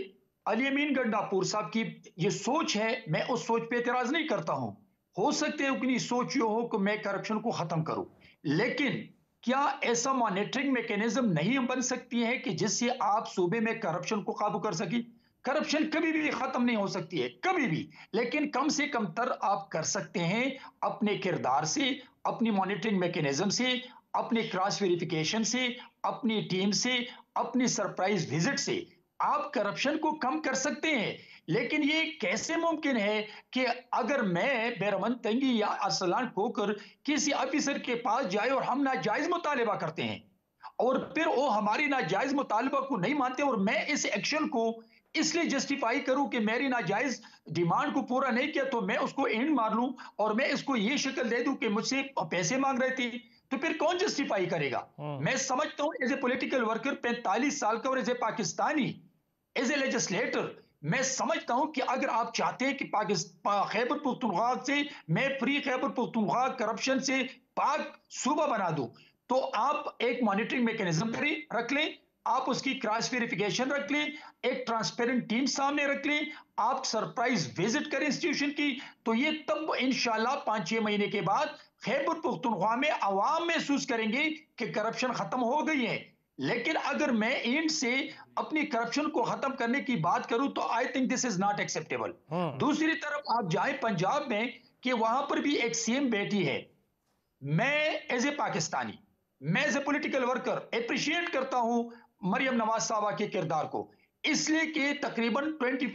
अली अमीन गंडापुर साहब की ये सोच है, मैं उस सोच पे एतराज नहीं करता हूं। हो सकते है उनकी सोच ये हो कि मैं करप्शन को खत्म करूं, लेकिन क्या ऐसा मॉनिटरिंग मैकेनिज्म नहीं बन सकती है कि जिससे आप सूबे में करप्शन को काबू कर सके? करप्शन कभी भी खत्म नहीं हो सकती है, कभी भी, लेकिन कम से कम तर आप कर सकते हैं अपने किरदार से, अपनी मॉनिटरिंग मैकेनिज्म से, अपने क्रॉस वेरिफिकेशन से, अपनी टीम से, अपनी सरप्राइज विजिट से आप करप्शन को कम कर सकते हैं। लेकिन ये कैसे मुमकिन है कि अगर मैं बैरमन तंगी या अरसलान खोकर किसी ऑफिसर के पास जाए और हम नाजायज मुतालिबा करते हैं और फिर वो हमारी नाजायज मुतालिबा को नहीं मानते और मैं इस एक्शन को इसलिए जस्टिफाई करूं कि मेरी नाजायज डिमांड को पूरा नहीं किया तो मैं उसको एंड मार लूं और मैं इसको ये शक्ल दे दूं कि मुझसे पैसे मांग रहे थे, तो फिर कौन जस्टिफाई करेगा? मैं समझता हूं एज ए पॉलिटिकल वर्कर पैंतालीस साल का और as a Pakistani, as a legislator, मैं समझता हूं कि अगर आप चाहते हैं कि पाकिस्तान खैबर पख्तूनख्वा से मैं फ्री खैबर पख्तूनख्वा करप्शन से पाक सूबा बना दूं, तो आप एक मॉनिटरिंग मैकेनिज्म रख लें, आप उसकी क्रॉस वेरिफिकेशन रख लें, एक ट्रांसपेरेंट टीम सामने रख लें, आप सरप्राइज विजिट करें इंस्टीट्यूशन की, तो ये तब इंशाल्लाह पांच छह महीने के बाद खैबर पख्तूनख्वा में आवाम महसूस करेंगे कि करप्शन खत्म हो गई है। लेकिन अगर मैं एंड से अपनी करप्शन को खत्म करने की बात करूं तो I think this is not acceptable. दूसरी तरफ आप जाएं पंजाब में कि वहां पर भी एक सीएम बैठी है। मैं एज ए पाकिस्तानी, मैं as a political worker appreciate करता हूं मरियम नवाज साहबा के किरदार को, इसलिए कि तकरीबन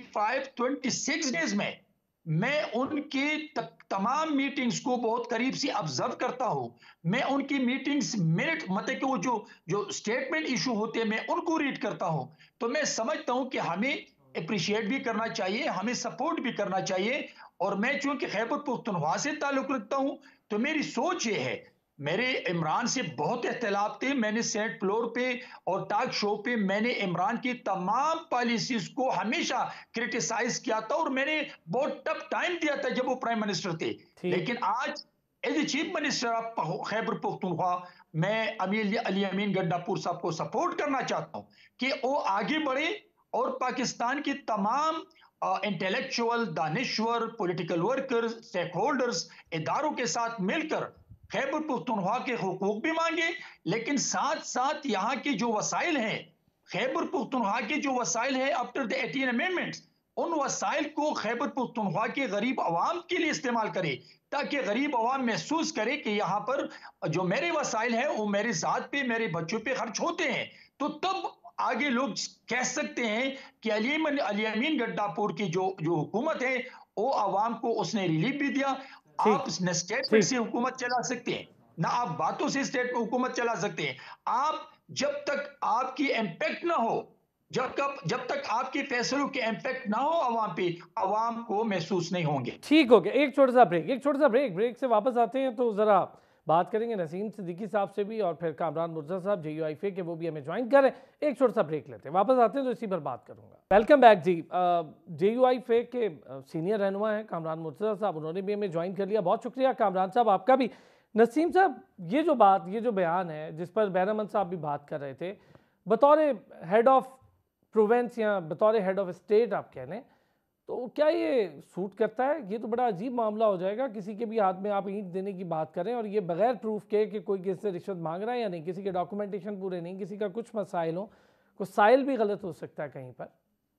पच्चीस छब्बीस डेज में मैं उनके तमाम मीटिंग्स को बहुत करीब से ऑब्जर्व करता हूं। मैं उनकी मीटिंग्स मिनट मतलब कि वो जो जो स्टेटमेंट इशू होते हैं मैं उनको रीड करता हूं। तो मैं समझता हूं कि हमें अप्रिशिएट भी करना चाहिए, हमें सपोर्ट भी करना चाहिए। और मैं चूंकि खैबर पख्तूनख्वा से ताल्लुक रखता हूं तो मेरी सोच ये है, मेरे इमरान से बहुत इख्तिलाफ थे, मैंने सेनेट फ्लोर पे और टॉक शो पे मैंने इमरान की तमाम पॉलिसीज को हमेशा क्रिटिसाइज किया था और मैंने बहुत टफ टाइम दिया था जब वो प्राइम मिनिस्टर थे। लेकिन आज as a chief minister of Khyber Pakhtunkhwa मैं अमीर अली अमीन गंडापुर साहब को सपोर्ट करना चाहता हूं कि वो आगे बढ़े और पाकिस्तान की तमाम इंटेलेक्चुअल, दानिश्वर, पॉलिटिकल वर्कर, स्टेक होल्डर्स, इदारों के साथ मिलकर खैबर पख्तूनख्वा के हुकूक भी मांगे, लेकिन साथ साथ यहाँ के जो वसाइल हैं, खैबर पख्तूनख्वा के जो वसाइल हैं आफ्टर द एटीन अमेंडमेंट्स, उन वसाइल को खैबर पख्तूनख्वा के गरीब आवाम के लिए इस्तेमाल करे, ताकि गरीब आवाम महसूस करे कि यहाँ पर जो मेरे वसाइल हैं वो मेरे जात पे, मेरे बच्चों पे खर्च होते हैं। तो तब आगे लोग कह सकते हैं कि अली अली अमीन गंडापुर की जो जो हुकूमत है वो आवाम को उसने रिलीफ भी दिया। आप स्टेटमेंट से हुकूमत चला सकते हैं ना, आप बातों से स्टेट में हुकूमत चला सकते हैं। आप जब तक आपकी इंपैक्ट ना हो, जब तक जब तक आपके फैसलों के इंपैक्ट ना हो आवाम पे, आवाम को महसूस नहीं होंगे। ठीक हो गया, एक छोटा सा ब्रेक, एक छोटा सा ब्रेक ब्रेक से वापस आते हैं तो जरा बात करेंगे नसीम सिद्दीकी साहब से भी और फिर कामरान मुर्तज़ा साहब जे यू आई फे के वो भी हमें ज्वाइन करें। एक छोटा सा ब्रेक लेते हैं, वापस आते हैं तो इसी पर बात करूंगा। वेलकम बैक जी। जे यू आई फे के सीनियर रहनुमा हैं कामरान मुर्तज़ा साहब, उन्होंने भी हमें ज्वाइन कर लिया। बहुत शुक्रिया कामरान साहब आपका भी। नसीम साहब, ये जो बात, ये जो बयान है जिस पर बैरमन साहब भी बात कर रहे थे, बतौर हेड ऑफ प्रोवेंस या बतौर हेड ऑफ स्टेट आप कह लें, तो क्या ये सूट करता है? ये तो बड़ा अजीब मामला हो जाएगा, किसी के भी हाथ में आप ईंट देने की बात करें और ये बगैर प्रूफ के कि कोई किसी से रिश्वत मांग रहा है या नहीं, किसी के डॉक्यूमेंटेशन पूरे नहीं, किसी का कुछ मसाइल हो, कुछ साइल भी गलत हो सकता है कहीं पर।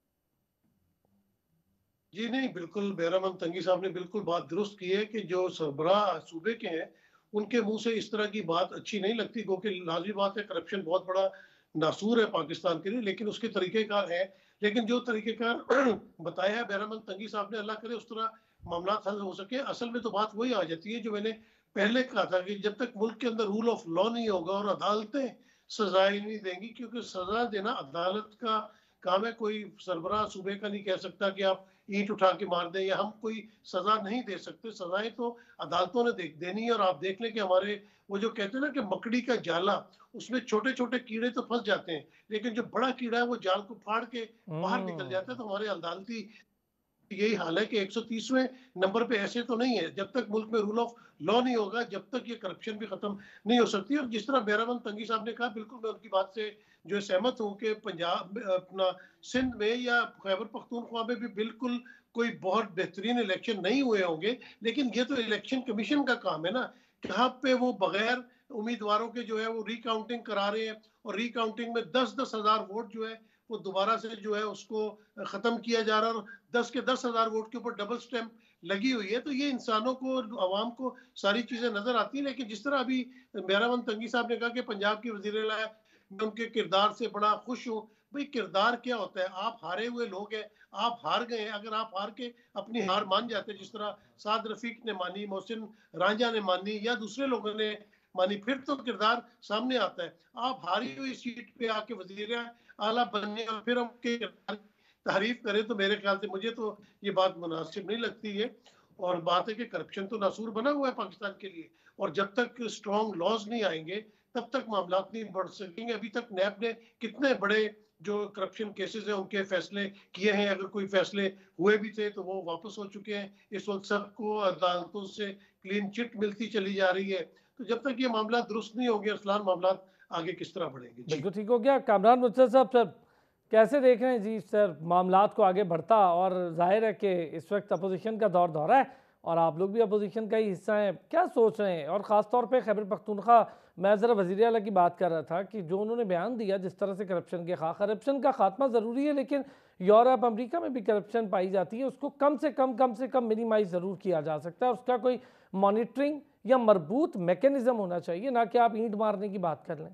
जी नहीं, बिल्कुल बैरमन तंगी साहब ने बिल्कुल बात दुरुस्त की है कि जो सरबराह सूबे के हैं उनके मुंह से इस तरह की बात अच्छी नहीं लगती, क्योंकि लाजमी बात है करप्शन बहुत बड़ा नासूर है पाकिस्तान के लिए, लेकिन उसके तरीक़ेकार है। लेकिन जो तरीक़ेकार बताया है बैरमन तंगी साहब ने, अल्लाह करे उस तरह मामला हल हो सके। असल में तो बात वही आ जाती है जो मैंने पहले कहा था कि जब तक मुल्क के अंदर रूल ऑफ लॉ नहीं होगा और अदालतें सजाएं नहीं देंगी, क्योंकि सजा देना अदालत का काम है। कोई सरबराह सूबे का नहीं कह सकता कि आप ईंट उठा के मार दें, या हम कोई सजा नहीं दे सकते। सजाएं तो अदालतों ने दे, देनी है। और आप देख लें कि हमारे वो जो कहते हैं ना कि मकड़ी का जाला, उसमें छोटे छोटे कीड़े तो फंस जाते हैं, लेकिन जो बड़ा कीड़ा है वो जाल को फाड़ के बाहर निकल जाता है। तो हमारे अदालती यही हाल है कि एक सौ तीसवें नंबर पे ऐसे तो नहीं है। जब तक मुल्क में रूल ऑफ लॉ नहीं होगा, जब तक ये करप्शन भी खत्म नहीं हो सकती। और जिस तरह मेहराबन तंगी साहब ने कहा, बिल्कुल मैं उनकी बात से जो सहमत हूँ कि पंजाब में, अपना सिंध में या खैबर पख्तूनख्वा में भी बिल्कुल कोई बहुत बेहतरीन इलेक्शन नहीं हुए होंगे, लेकिन ये तो इलेक्शन कमीशन का काम है ना, कहाँ पे वो बगैर उम्मीदवारों के जो है वो रिकाउंटिंग करा रहे हैं, और रिकाउंटिंग में दस दस हजार वोट जो है वो दोबारा से जो है उसको खत्म किया जा रहा है, और दस के दस हजार वोट के ऊपर डबल स्टैंप लगी हुई है। तो ये इंसानों को, आवाम को सारी चीजें नजर आती है। लेकिन जिस तरह अभी मेहराबन तंगी साहब ने कहा कि पंजाब की वजीर आला, मैं उनके किरदार से बड़ा खुश हूँ। भाई किरदार क्या होता है? आप हारे हुए लोग हैं, आप हार गए हैं। अगर आप हार के अपनी हार मान जाते, जिस तरह साद रफीक ने मानी, मोहसिन रांझा ने मानी, या दूसरे लोगों ने मानी, फिर तो किरदार सामने आता है। आप हारी हुई सीट पे आके वजीर आला बनने और फिर हम के किरदार तारीफ करें, तो मेरे ख्याल से मुझे तो ये बात मुनासिब नहीं लगती है। और बात है कि करप्शन तो नासूर बना हुआ है पाकिस्तान के लिए, और जब तक स्ट्रॉन्ग लॉज नहीं आएंगे तब तक मामला नहीं बढ़ सकेंगे। अभी तक नैब ने कितने बड़े जो करप्शन केसेस हैं उनके फैसले किए हैं, अगर कोई फैसले हुए भी थे तो वो वापस हो चुके हैं। इस वक्त सबको अदालतों से क्लीन चिट मिलती चली जा रही है। तो जब तक ये मामला दुरुस्त नहीं होंगे अरसलान, मामला आगे किस तरह बढ़ेंगे? जी बिल्कुल ठीक हो गया। कामरान मुर्तज़ा साहब, सर कैसे देख रहे हैं जी सर मामलात को आगे बढ़ता? और जाहिर है कि इस वक्त अपोजिशन का दौर दौरा है और आप लोग भी अपोजिशन का ही हिस्सा हैं, क्या सोच रहे हैं? और ख़ास तौर पे खैबर पख्तूनख्वा, मैं ज़रा वज़ीर आला की बात कर रहा था कि जो उन्होंने बयान दिया जिस तरह से करप्शन के खा करप्शन का खात्मा ज़रूरी है, लेकिन यूरोप अमेरिका में भी करप्शन पाई जाती है, उसको कम से कम कम से कम मिनिमाइज़ ज़रूर किया जा सकता है। उसका कोई मॉनिटरिंग या मरबूत मैकेनिज़्म होना चाहिए, ना कि आप ईंट मारने की बात कर लें।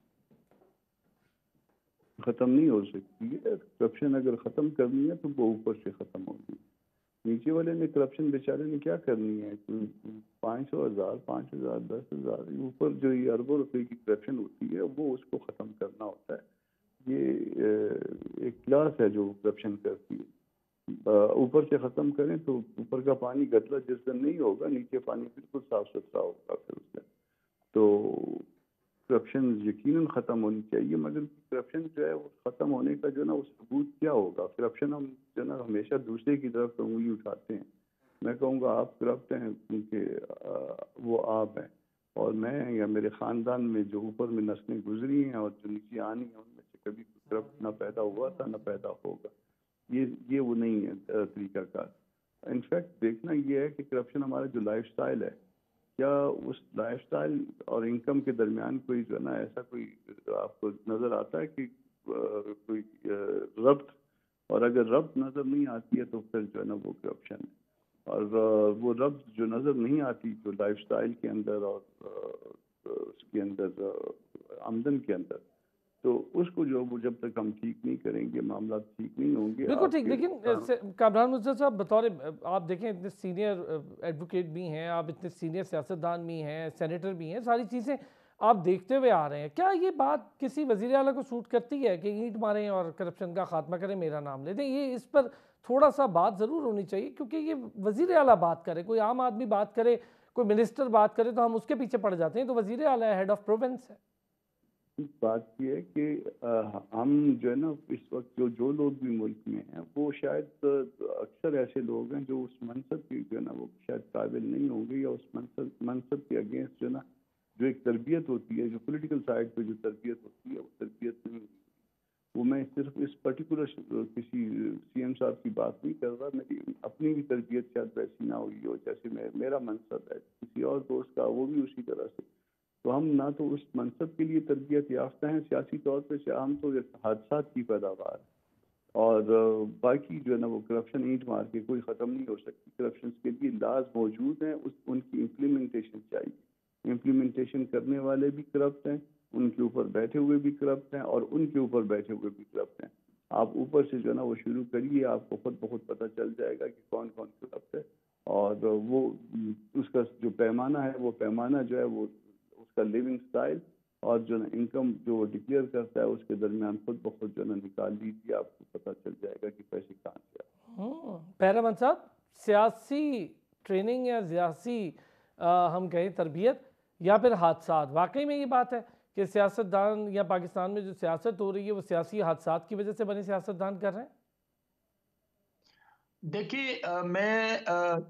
ख़त्म नहीं हो सकती है। करप्शन अगर ख़त्म करनी है तो वो ऊपर से ख़त्म होगी। नीचे वाले ने करप्शन बेचारे ने क्या करनी है? पाँच सौ हज़ार पाँच हज़ार दस हज़ार ऊपर जो ये अरबों रुपए की करप्शन होती है वो उसको ख़त्म करना होता है। ये एक क्लास है जो करप्शन करती है। ऊपर से ख़त्म करें तो ऊपर का पानी गतला जिस दिन नहीं होगा, नीचे पानी बिल्कुल साफ सुथरा होगा फिर उस दिन। तो करप्शन यकीनन ख़त्म होनी चाहिए, मगर करप्शन जो है वो ख़त्म होने का जो ना वो सबूत क्या होगा? करप्शन हम जो ना हमेशा दूसरे की तरफ उंगली उठाते हैं। मैं कहूँगा आप करप्ट हैं क्योंकि वो आप हैं, और मैं या मेरे ख़ानदान में जो ऊपर में नस्लें गुजरी हैं और जो नीचे आनी हैं उनमें से कभी करप्ट ना पैदा हुआ था ना पैदा होगा। ये ये वो नहीं है तरीक़ाकार। इनफैक्ट देखना ये है कि करप्शन हमारा जो लाइफ स्टाइल है, क्या उस लाइफस्टाइल और इनकम के दरमियान कोई जो है ना ऐसा कोई आपको नज़र आता है कि कोई रब्त? और अगर रब्त नज़र नहीं आती है तो फिर जो है ना वो करप्शन है। और वो रब्त जो नज़र नहीं आती जो लाइफस्टाइल के अंदर और उसके अंदर आमदन के अंदर, तो उसको जो वो जब तक हम ठीक नहीं करेंगे मामला ठीक नहीं होंगे। बिल्कुल ठीक। लेकिन कामरान मुर्तज़ा साहब, बतौर आप देखें इतने सीनियर एडवोकेट भी हैं, आप इतने सीनियर सियासतदान भी हैं, सेनेटर भी हैं, सारी चीज़ें आप देखते हुए आ रहे हैं, क्या ये बात किसी वज़ीर आला को सूट करती है कि ईंट मारें और करप्शन का खात्मा करें, मेरा नाम ले दें? ये इस पर थोड़ा सा बात ज़रूर होनी चाहिए, क्योंकि ये वज़ीर आला बात करे, कोई आम आदमी बात करे, कोई मिनिस्टर बात करे तो हम उसके पीछे पड़ जाते हैं। तो वज़ीर आला हेड ऑफ प्रोविंस है। बात ये है कि हम जो है ना इस वक्त जो जो लोग भी मुल्क में हैं वो शायद अक्सर ऐसे लोग हैं जो उस मनसब की जो है ना वो शायद काबिल नहीं होंगे, या उस मनसब मनसब के अगेंस्ट जो है ना जो एक तरबियत होती है, जो पॉलिटिकल साइड पे जो तरबियत होती है वो तरबियत नहीं होती। वो मैं सिर्फ इस पर्टिकुलर किसी सीएम साहब की बात नहीं कर रहा, मेरी अपनी भी तरबियत शायद वैसी ना हुई हो जैसे मैं मेरा मनसब है, किसी और दोस्त का वो भी उसी तरह से। तो हम ना तो उस मनसब के लिए तरबियत याफ्ता हैं सियासी तौर पे, हम तो हादसात की पैदावार, और बाकी जो है ना वो करप्शन ईंट मार के कोई ख़त्म नहीं हो सकती। करप्शन के लिए लाज मौजूद हैं, उस उनकी इम्प्लीमेंटेशन चाहिए। इम्प्लीमेंटेशन करने वाले भी करप्ट हैं, उनके ऊपर बैठे हुए भी करप्ट हैं, और उनके ऊपर बैठे हुए भी करप्ट हैं। आप ऊपर से जो है ना वो शुरू करिए, आपको खुद बहुत पता चल जाएगा कि कौन कौन करप्ट है, और वो उसका जो पैमाना है वो पैमाना जो है वो उसका लिविंग स्टाइल और जो ना इनकम जो डिक्लेयर करता है उसके दरमियान खुद ब खुद जो ना निकाल लीजिए, आपको पता चल जाएगा कि पैसे कहाँ से आए। पहरामन साहब, सियासी ट्रेनिंग या सियासी हम कहें तरबियत या फिर हादसात, वाकई में ये बात है कि सियासतदान या पाकिस्तान में जो सियासत हो रही है वो सियासी हादसात की वजह से बने सियासतदान कर रहे हैं? देखिए, अ, मैं अ,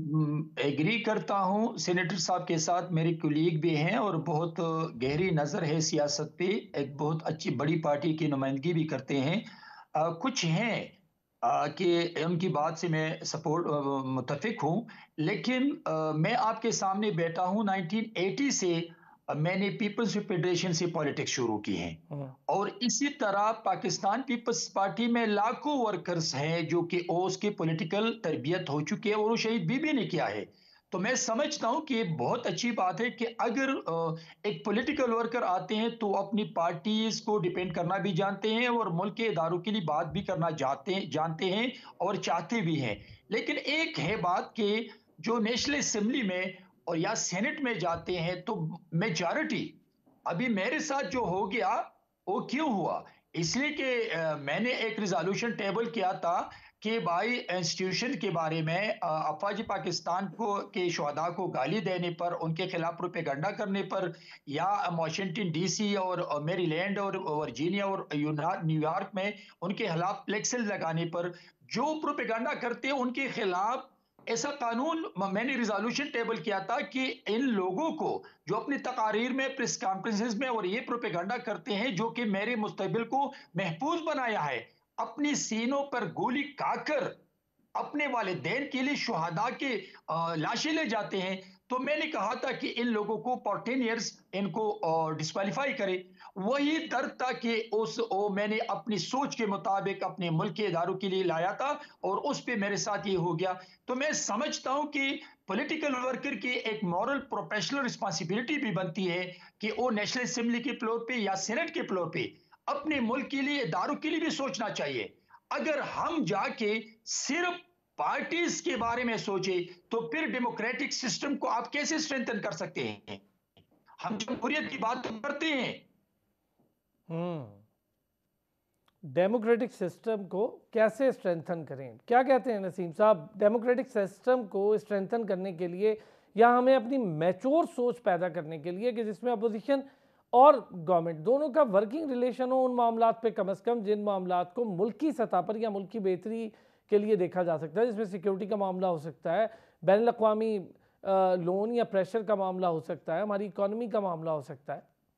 एग्री करता हूँ सेनेटर साहब के साथ, मेरे कुलीग भी हैं और बहुत गहरी नज़र है सियासत पे, एक बहुत अच्छी बड़ी पार्टी की नुमाइंदगी भी करते हैं। अ, कुछ हैं अ, कि उनकी बात से मैं सपोर्ट अ, मुत्तफ़िक हूँ, लेकिन अ, मैं आपके सामने बैठा हूँ नाइनटीन एटी से। अ, मैंने पीपल्स फेडरेशन से पॉलिटिक्स शुरू की है हम्म, और इसी तरह पाकिस्तान पीपल्स पार्टी में लाखों वर्कर्स हैं जो कि ओस के पॉलिटिकल तरबियत हो चुके हैं और वो शहीद बीबी ने किया है। तो मैं समझता हूं कि बहुत अच्छी बात है कि अगर अ, एक पॉलिटिकल वर्कर आते हैं तो अपनी पार्टीज को डिपेंड करना भी जानते हैं और मुल्क के इदारों के लिए बात भी करना जाते जानते हैं और चाहते भी हैं। लेकिन एक है बात कि जो नेशनल असेंबली में और या सेनेट में जाते हैं तो मेजॉरिटी, अभी मेरे साथ जो हो गया वो क्यों हुआ? इसलिए कि अ, मैंने एक रिज़ॉल्यूशन टेबल किया था कि भाई इंस्टीट्यूशन के बारे में अ, अफ़वाज पाकिस्तान को के शुहदा को गाली देने पर, उनके खिलाफ प्रोपेगेंडा करने पर या वाशिंगटन डीसी और अ, मैरीलैंड और वर्जीनिया और यूना न्यूयॉर्क में उनके खिलाफ फ्लेक्सेस लगाने पर जो प्रोपेगेंडा करते हैं उनके खिलाफ ऐसा कानून म मैंने रिज़ॉल्यूशन टेबल किया था कि इन लोगों को जो अपनी तकारीर में, प्रेस कॉन्फ्रेंसेस में और ये प्रोपेगेंडा करते हैं जो कि मेरे मुस्तकबिल को महफूज बनाया है, अपनी सीनों पर गोली खाकर अपने वालिदैन के लिए शुहदा के अ, लाशें ले जाते हैं। तो मैंने कहा था कि इन लोगों को फॉर टेन इयर्स इनको अ, डिस्क्वालीफाई करें। वही दर्द था कि उस ओ मैंने अपनी सोच के मुताबिक अपने मुल्क के इदारों के लिए लाया था और उस पे मेरे साथ ये हो गया। तो मैं समझता हूं कि पॉलिटिकल वर्कर की एक मॉरल प्रोफेशनल रिस्पांसिबिलिटी भी बनती है कि वो नेशनल असेंबली के फ्लोर पे या सेनेट के फ्लोर पे अपने मुल्क के लिए, इदारों के लिए भी सोचना चाहिए। अगर हम जाके सिर्फ पार्टीज के बारे में सोचे तो फिर डेमोक्रेटिक सिस्टम को आप कैसे स्ट्रेंथन कर सकते हैं? हम जमहूरियत की बात तो करते हैं। हम्म डेमोक्रेटिक सिस्टम को कैसे स्ट्रेंथन करें, क्या कहते हैं नसीम साहब? डेमोक्रेटिक सिस्टम को स्ट्रेंथन करने के लिए या हमें अपनी मैच्योर सोच पैदा करने के लिए कि जिसमें अपोजिशन और गवर्नमेंट दोनों का वर्किंग रिलेशन हो उन मामलात पे, कम से कम जिन मामलात को मुल्क की सतह पर या मुल्क की बेहतरी के लिए देखा जा सकता है, जिसमें सिक्योरिटी का मामला हो सकता है, बैन अल-अक़वामी लोन या प्रेशर का मामला हो सकता है, हमारी इकॉनमी का मामला हो सकता है।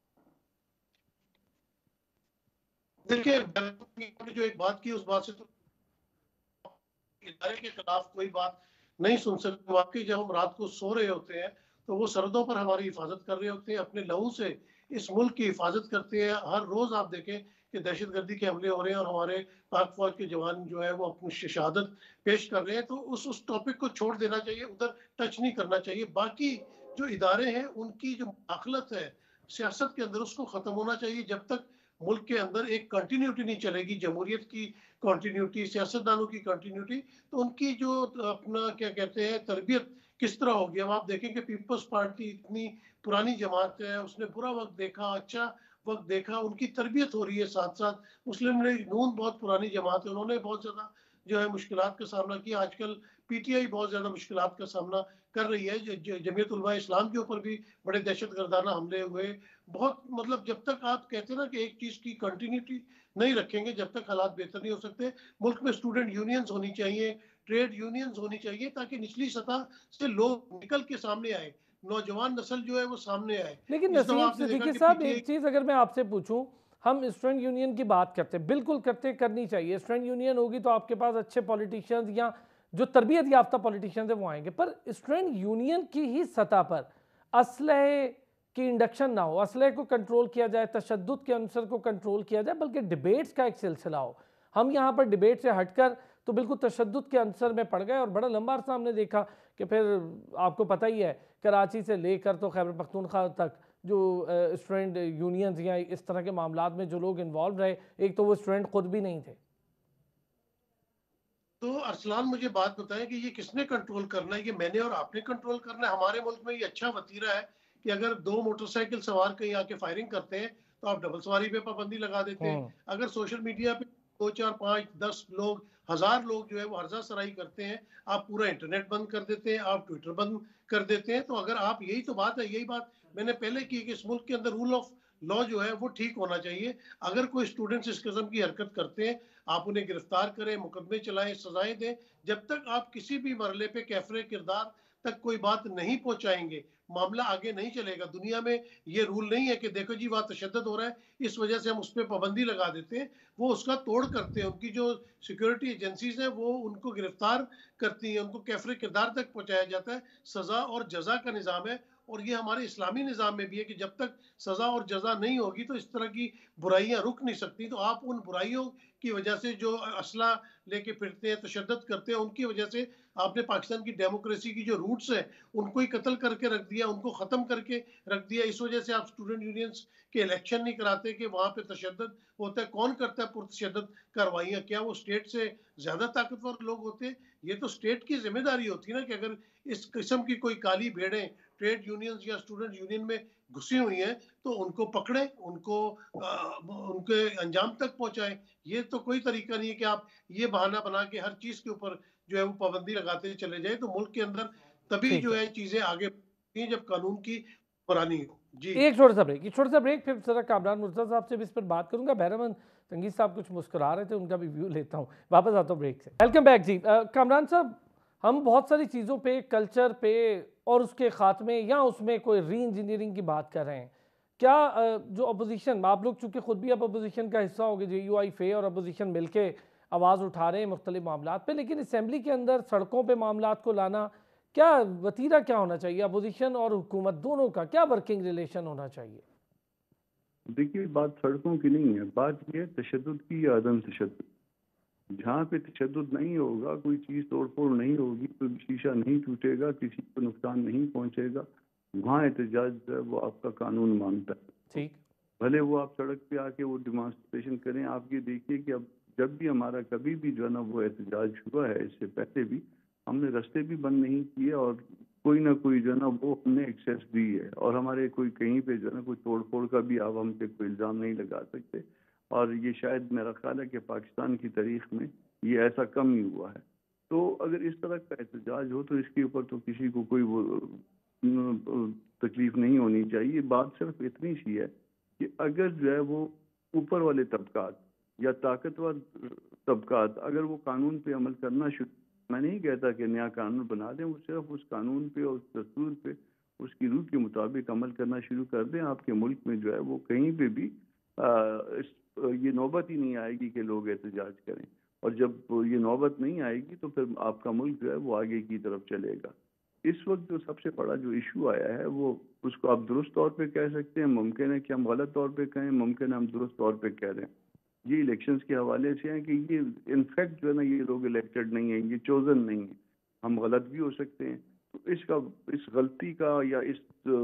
देखिए, आपने जो एक बात की उस बात से तो इदारे के खिलाफ कोई बात नहीं सुन सकते। वाकई जब हम रात को सो रहे होते हैं तो वो सरहदों पर हमारी हिफाजत कर रहे होते हैं, अपने लहू से इस मुल्क की हिफाजत करते हैं। हर रोज आप देखें कि दहशतगर्दी के हमले हो रहे हैं और हमारे पाक फौज के जवान जो है वो अपनी शहादत पेश कर रहे हैं। तो उस उस टॉपिक को छोड़ देना चाहिए, उधर टच नहीं करना चाहिए। बाकी जो इदारे हैं उनकी जो मुदाखलत है सियासत के अंदर उसको खत्म होना चाहिए। जब तक मुल्क के अंदर एक कंटिन्यूटी नहीं चलेगी, जमहूरियत की कंटिन्यूटी, सियासतदानों की कंटिन्यूटी, तो उनकी जो अपना क्या कहते हैं तरबियत किस तरह होगी। अब आप देखें कि पीपल्स पार्टी इतनी पुरानी जमात है, उसने बुरा वक्त देखा, अच्छा वक्त देखा, उनकी तरबियत हो रही है साथ साथ। मुस्लिम लीग नून बहुत पुरानी जमात है, उन्होंने बहुत ज़्यादा जो है मुश्किलात का सामना किया। आजकल पीटीआई बहुत ज़्यादा मुश्किलात का सामना कर रही है। ज- ज- जमीयत उलमा इस्लाम के ऊपर भी बड़े दहशतगर्दाना हमले हुए। बहुत मतलब जब तक आप कहते हैं ना कि एक चीज़ की कंटिन्यूटी नहीं रखेंगे, जब तक हालात बेहतर नहीं हो सकते। मुल्क में स्टूडेंट यूनियंस होनी चाहिए, ट्रेड यूनियंस होनी चाहिए, ताकि निचली सतह से लोग निकल के सामने आए, नौजवान नस्ल जो है वो सामने आए। लेकिन इस दफा नसीम आपने देखा सिद्दीकी कि साहब, पीटीआई एक चीज़ अगर मैं आपसे पूछूं, हम स्टूडेंट यूनियन की बात करते हैं, बिल्कुल करते, करनी चाहिए। स्टूडेंट यूनियन होगी तो आपके पास अच्छे पॉलिटिशियंस या जो तरबियत याफ्ता पॉलिटिशियंस है वो आएंगे, पर स्टूडेंट यूनियन की ही सतह पर असलहे की इंडक्शन ना हो, असलहे को कंट्रोल किया जाए, तशद्दुद के अंसर को कंट्रोल किया जाए, बल्कि डिबेट्स का एक सिलसिला हो। हम यहाँ पर डिबेट से हटकर तो बिल्कुल तशद्दुद के अंसर में पड़ गए और बड़ा लंबा अरसा हमने देखा कि फिर आपको पता ही है, कराची से लेकर तो खैबर पख्तूनख्वा तक जो स्टूडेंट यूनियंस या इस तरह के मामलात में जो लोग इन्वॉल्व रहे, एक तो वो स्टूडेंट खुद भी नहीं थे। तो अरसलान मुझे बात बताएं कि ये किसने कंट्रोल करना है? ये मैंने और आपने कंट्रोल करना है? हमारे मुल्क में ये अच्छा वतीरा है कि अगर दो मोटरसाइकिल सवार कहीं आके फायरिंग करते हैं तो आप डबल सवारी पे पाबंदी लगा देते हैं। हम्म अगर सोशल मीडिया पे दो चार पाँच दस लोग हजार लोग जो है वो हर्जा सराई करते हैं, आप पूरा इंटरनेट बंद कर देते हैं, आप ट्विटर बंद कर देते हैं। तो अगर आप, यही तो बात है, यही बात मैंने पहले की कि इस मुल्क के अंदर रूल ऑफ लॉ जो है वो ठीक होना चाहिए। अगर कोई स्टूडेंट्स इस किस्म की हरकत करते हैं, आप उन्हें गिरफ्तार करें, मुकदमे चलाएं, सजाएं दें। जब तक आप किसी भी मरले पे कैफरे किरदार तक कोई बात नहीं पहुंचाएंगे, मामला आगे नहीं चलेगा। दुनिया में ये रूल नहीं है कि देखो जी वहाँ तशद्दुद हो रहा है, इस वजह से हम उस पर पाबंदी लगा देते हैं। वो उसका तोड़ करते हैं, उनकी जो सिक्योरिटी एजेंसीज हैं वो उनको गिरफ्तार करती हैं, उनको कैफरे किरदार तक पहुंचाया जाता है। सजा और जजा का निज़ाम है, और ये हमारे इस्लामी निज़ाम में भी है कि जब तक सजा और जजा नहीं होगी तो इस तरह की बुराइयां रुक नहीं सकती। तो आप उन बुराइयों की वजह से जो असला लेके फिरते हैं, तशद्दुद करते हैं, उनकी वजह से आपने पाकिस्तान की डेमोक्रेसी की जो रूट्स है उनको ही कत्ल करके रख दिया, उनको ख़त्म करके रख दिया। इस वजह से आप स्टूडेंट यूनियंस के इलेक्शन नहीं कराते कि वहाँ पे तशद्दुद होता है। कौन करता है पुरतशद्दुद कार्रवाइयाँ? क्या वो स्टेट से ज़्यादा ताकतवर लोग होते हैं? ये तो स्टेट की जिम्मेदारी होती है ना कि अगर इस किस्म की कोई काली भेड़ें ट्रेड यूनियंस या स्टूडेंट यूनियन में घुसी हुई हैं तो उनको पकड़े, उनको आ, उनके अंजाम तक पहुंचाए। ये तो कोई तरीका नहीं है कि आप ये बहाना बना के हर चीज के ऊपर जो है वो पाबंदी लगाते चले जाए। तो मुल्क के अंदर तभी ठीक जो है, है चीजें आगे बढ़ती हैं जब कानून की पुरानी हो। जी एक छोटा सा ब्रेक, एक छोटा सा ब्रेक, फिर जरा कामरान मुर्तज़ा साहब से भी इस पर बात करूंगा। बहरमन संगीत साहब कुछ मुस्कुरा रहे थे, उनका भी व्यू लेता हूँ, वापस आता हूँ ब्रेक से। वेलकम बैक जी। अ, कामरान साहब, हम बहुत सारी चीज़ों पे, कल्चर पे और उसके खात्मे या उसमें कोई री इंजीनियरिंग की बात कर रहे हैं। क्या अ, जो अपोजिशन, आप लोग चूँकि खुद भी अब अपोजिशन का हिस्सा होंगे, जे यू आई फे और अपोजिशन मिल के आवाज़ उठा रहे हैं मुख्तलिफ मामलात पे, लेकिन असम्बली के अंदर सड़कों पर मामलात को लाना, क्या वतीरा क्या होना चाहिए? अपोजिशन और हुकूमत दोनों का क्या वर्किंग रिलेशन होना चाहिए? देखिए, बात सड़कों की नहीं है, बात यह है तशद्दुद की या अदम तशद्दुद। जहाँ पे तशद्दुद नहीं होगा, कोई चीज़ तोड़ फोड़ नहीं होगी, कोई शीशा नहीं टूटेगा, किसी को नुकसान नहीं पहुँचेगा, वहाँ एहतजाज जो है वो आपका कानून मांगता है। ठीक। भले वो आप सड़क पे आके वो डिमॉन्स्ट्रेशन करें। आप ये देखिए कि अब जब भी हमारा कभी भी जो है ना वो एहतजाज हुआ है, इससे पहले भी हमने रास्ते भी बंद नहीं किए और कोई ना कोई जो है ना वो हमने एक्सेस दी है, और हमारे कोई कहीं पे जो है ना कोई तोड़ फोड़ का भी आप हम पे कोई इल्ज़ाम नहीं लगा सकते। और ये शायद मेरा ख्याल है कि पाकिस्तान की तारीख में ये ऐसा कम ही हुआ है। तो अगर इस तरह का एहतजाज हो तो इसके ऊपर तो किसी को कोई वो तकलीफ नहीं होनी चाहिए। बात सिर्फ इतनी सी है कि अगर जो है वो ऊपर वाले तबकात या ताकतवर तबकात अगर वो कानून पे अमल करना शुरू, मैं नहीं कहता कि नया कानून बना दें, वो सिर्फ उस कानून पे और उस दस्तूर पे उसकी रूह के मुताबिक अमल करना शुरू कर दें, आपके मुल्क में जो है वो कहीं पे भी आ, इस, ये नौबत ही नहीं आएगी कि लोग एहतजाज करें। और जब ये नौबत नहीं आएगी तो फिर आपका मुल्क जो है वो आगे की तरफ चलेगा। इस वक्त जो सबसे बड़ा जो इशू आया है वो, उसको आप दुरुस्त तौर पे कह सकते हैं, मुमकिन है कि हम गलत तौर पे कहें, मुमकिन है हम दुरुस्त तौर पे कह रहे हैं। ये इलेक्शंस के हवाले से है कि ये इनफैक्ट जो है ना ये लोग इलेक्टेड नहीं है, ये चोजन नहीं है, हम गलत भी हो सकते हैं। तो इसका, इस गलती का या इस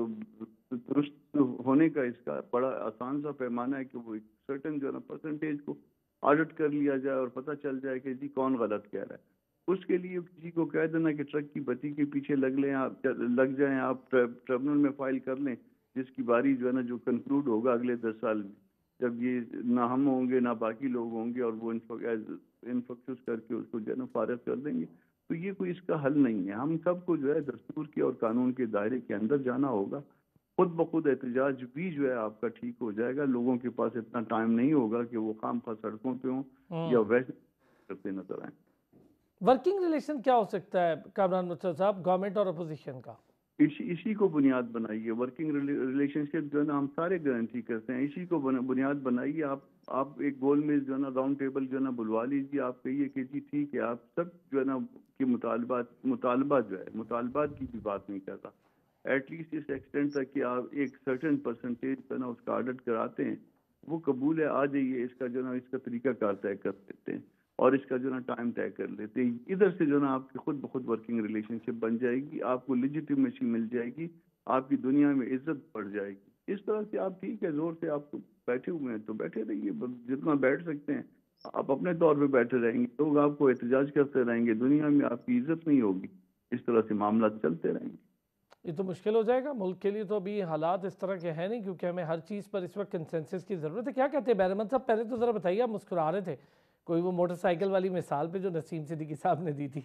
दुरुस्त होने का इसका बड़ा आसान सा पैमाना है कि वो एक सर्टेन जो है ना परसेंटेज को ऑडिट कर लिया जाए और पता चल जाए कि जी कौन गलत कह रहा है। उसके लिए किसी को कह देना कि ट्रक की बत्ती के पीछे लग लें, आप लग जाएं, आप ट्रिब्यूनल में फाइल कर लें, जिसकी बारी जो है ना जो कंक्लूड होगा अगले दस साल में, जब ये ना हम होंगे ना बाकी लोग होंगे और वो इन्फोक्स करके उसको जो है ना फारिग कर देंगे। तो ये कोई इसका हल नहीं है। हम सबको जो है दस्तूर के और कानून के दायरे के अंदर जाना होगा। खुद ब खुद एहतजाज भी जो है आपका ठीक हो जाएगा। लोगों के पास इतना टाइम नहीं होगा कि वो खामखा सड़कों पे हों या वैसे करते नजर आए। वर्किंग रिलेशन क्या हो सकता है कामरान मुर्तज़ा साहब, गवर्नमेंट और अपोजिशन का? इसी इसी को बुनियाद बनाइए। वर्किंग रिलेशनशिप जो है ना हम सारे गारंटी करते हैं, इसी को बुनियाद बनाइए। आप आप एक गोल में जो है ना राउंड टेबल जो है ना बुलवा लीजिए। आप कहिए कि जी ठीक है, आप सब जो है ना कि मुतालबात मुतालबा जो है मुतालबात की भी बात नहीं कर रहा, एटलीस्ट इस एक्सटेंट तक कि आप एक सर्टेन परसेंटेज जो है ना उसका ऑडिट कराते हैं, वो कबूल है, आ जाइए, इसका जो है ना इसका तरीका कार तय कर देते हैं और इसका जो ना टाइम तय कर लेते हैं। इधर से जो ना आपकी खुद ब खुद वर्किंग रिलेशनशिप बन जाएगी, आपको लेजिटिमेसी मिल जाएगी, आपकी दुनिया में इज्जत बढ़ जाएगी। इस तरह से आप ठीक है, जोर से आप बैठे हुए हैं तो बैठे रहिए, जितना बैठ सकते हैं आप अपने तौर पे बैठे रहेंगे, लोग आपको एहतजाज करते रहेंगे, दुनिया में आपकी इज्जत नहीं होगी। इस तरह से मामला चलते रहेंगे। ये तो मुश्किल हो जाएगा मुल्क के लिए। तो अभी हालात इस तरह के हैं नहीं, क्योंकि हमें हर चीज़ पर इस वक्त कंसेंसस की ज़रूरत है। क्या कहते हैं बहरमन साहब, पहले तो ज़रा बताइए, आप मुस्कुरा रहे थे, कोई वो मोटरसाइकिल वाली मिसाल पे जो नसीम सिद्दीकी साहब ने दी थी।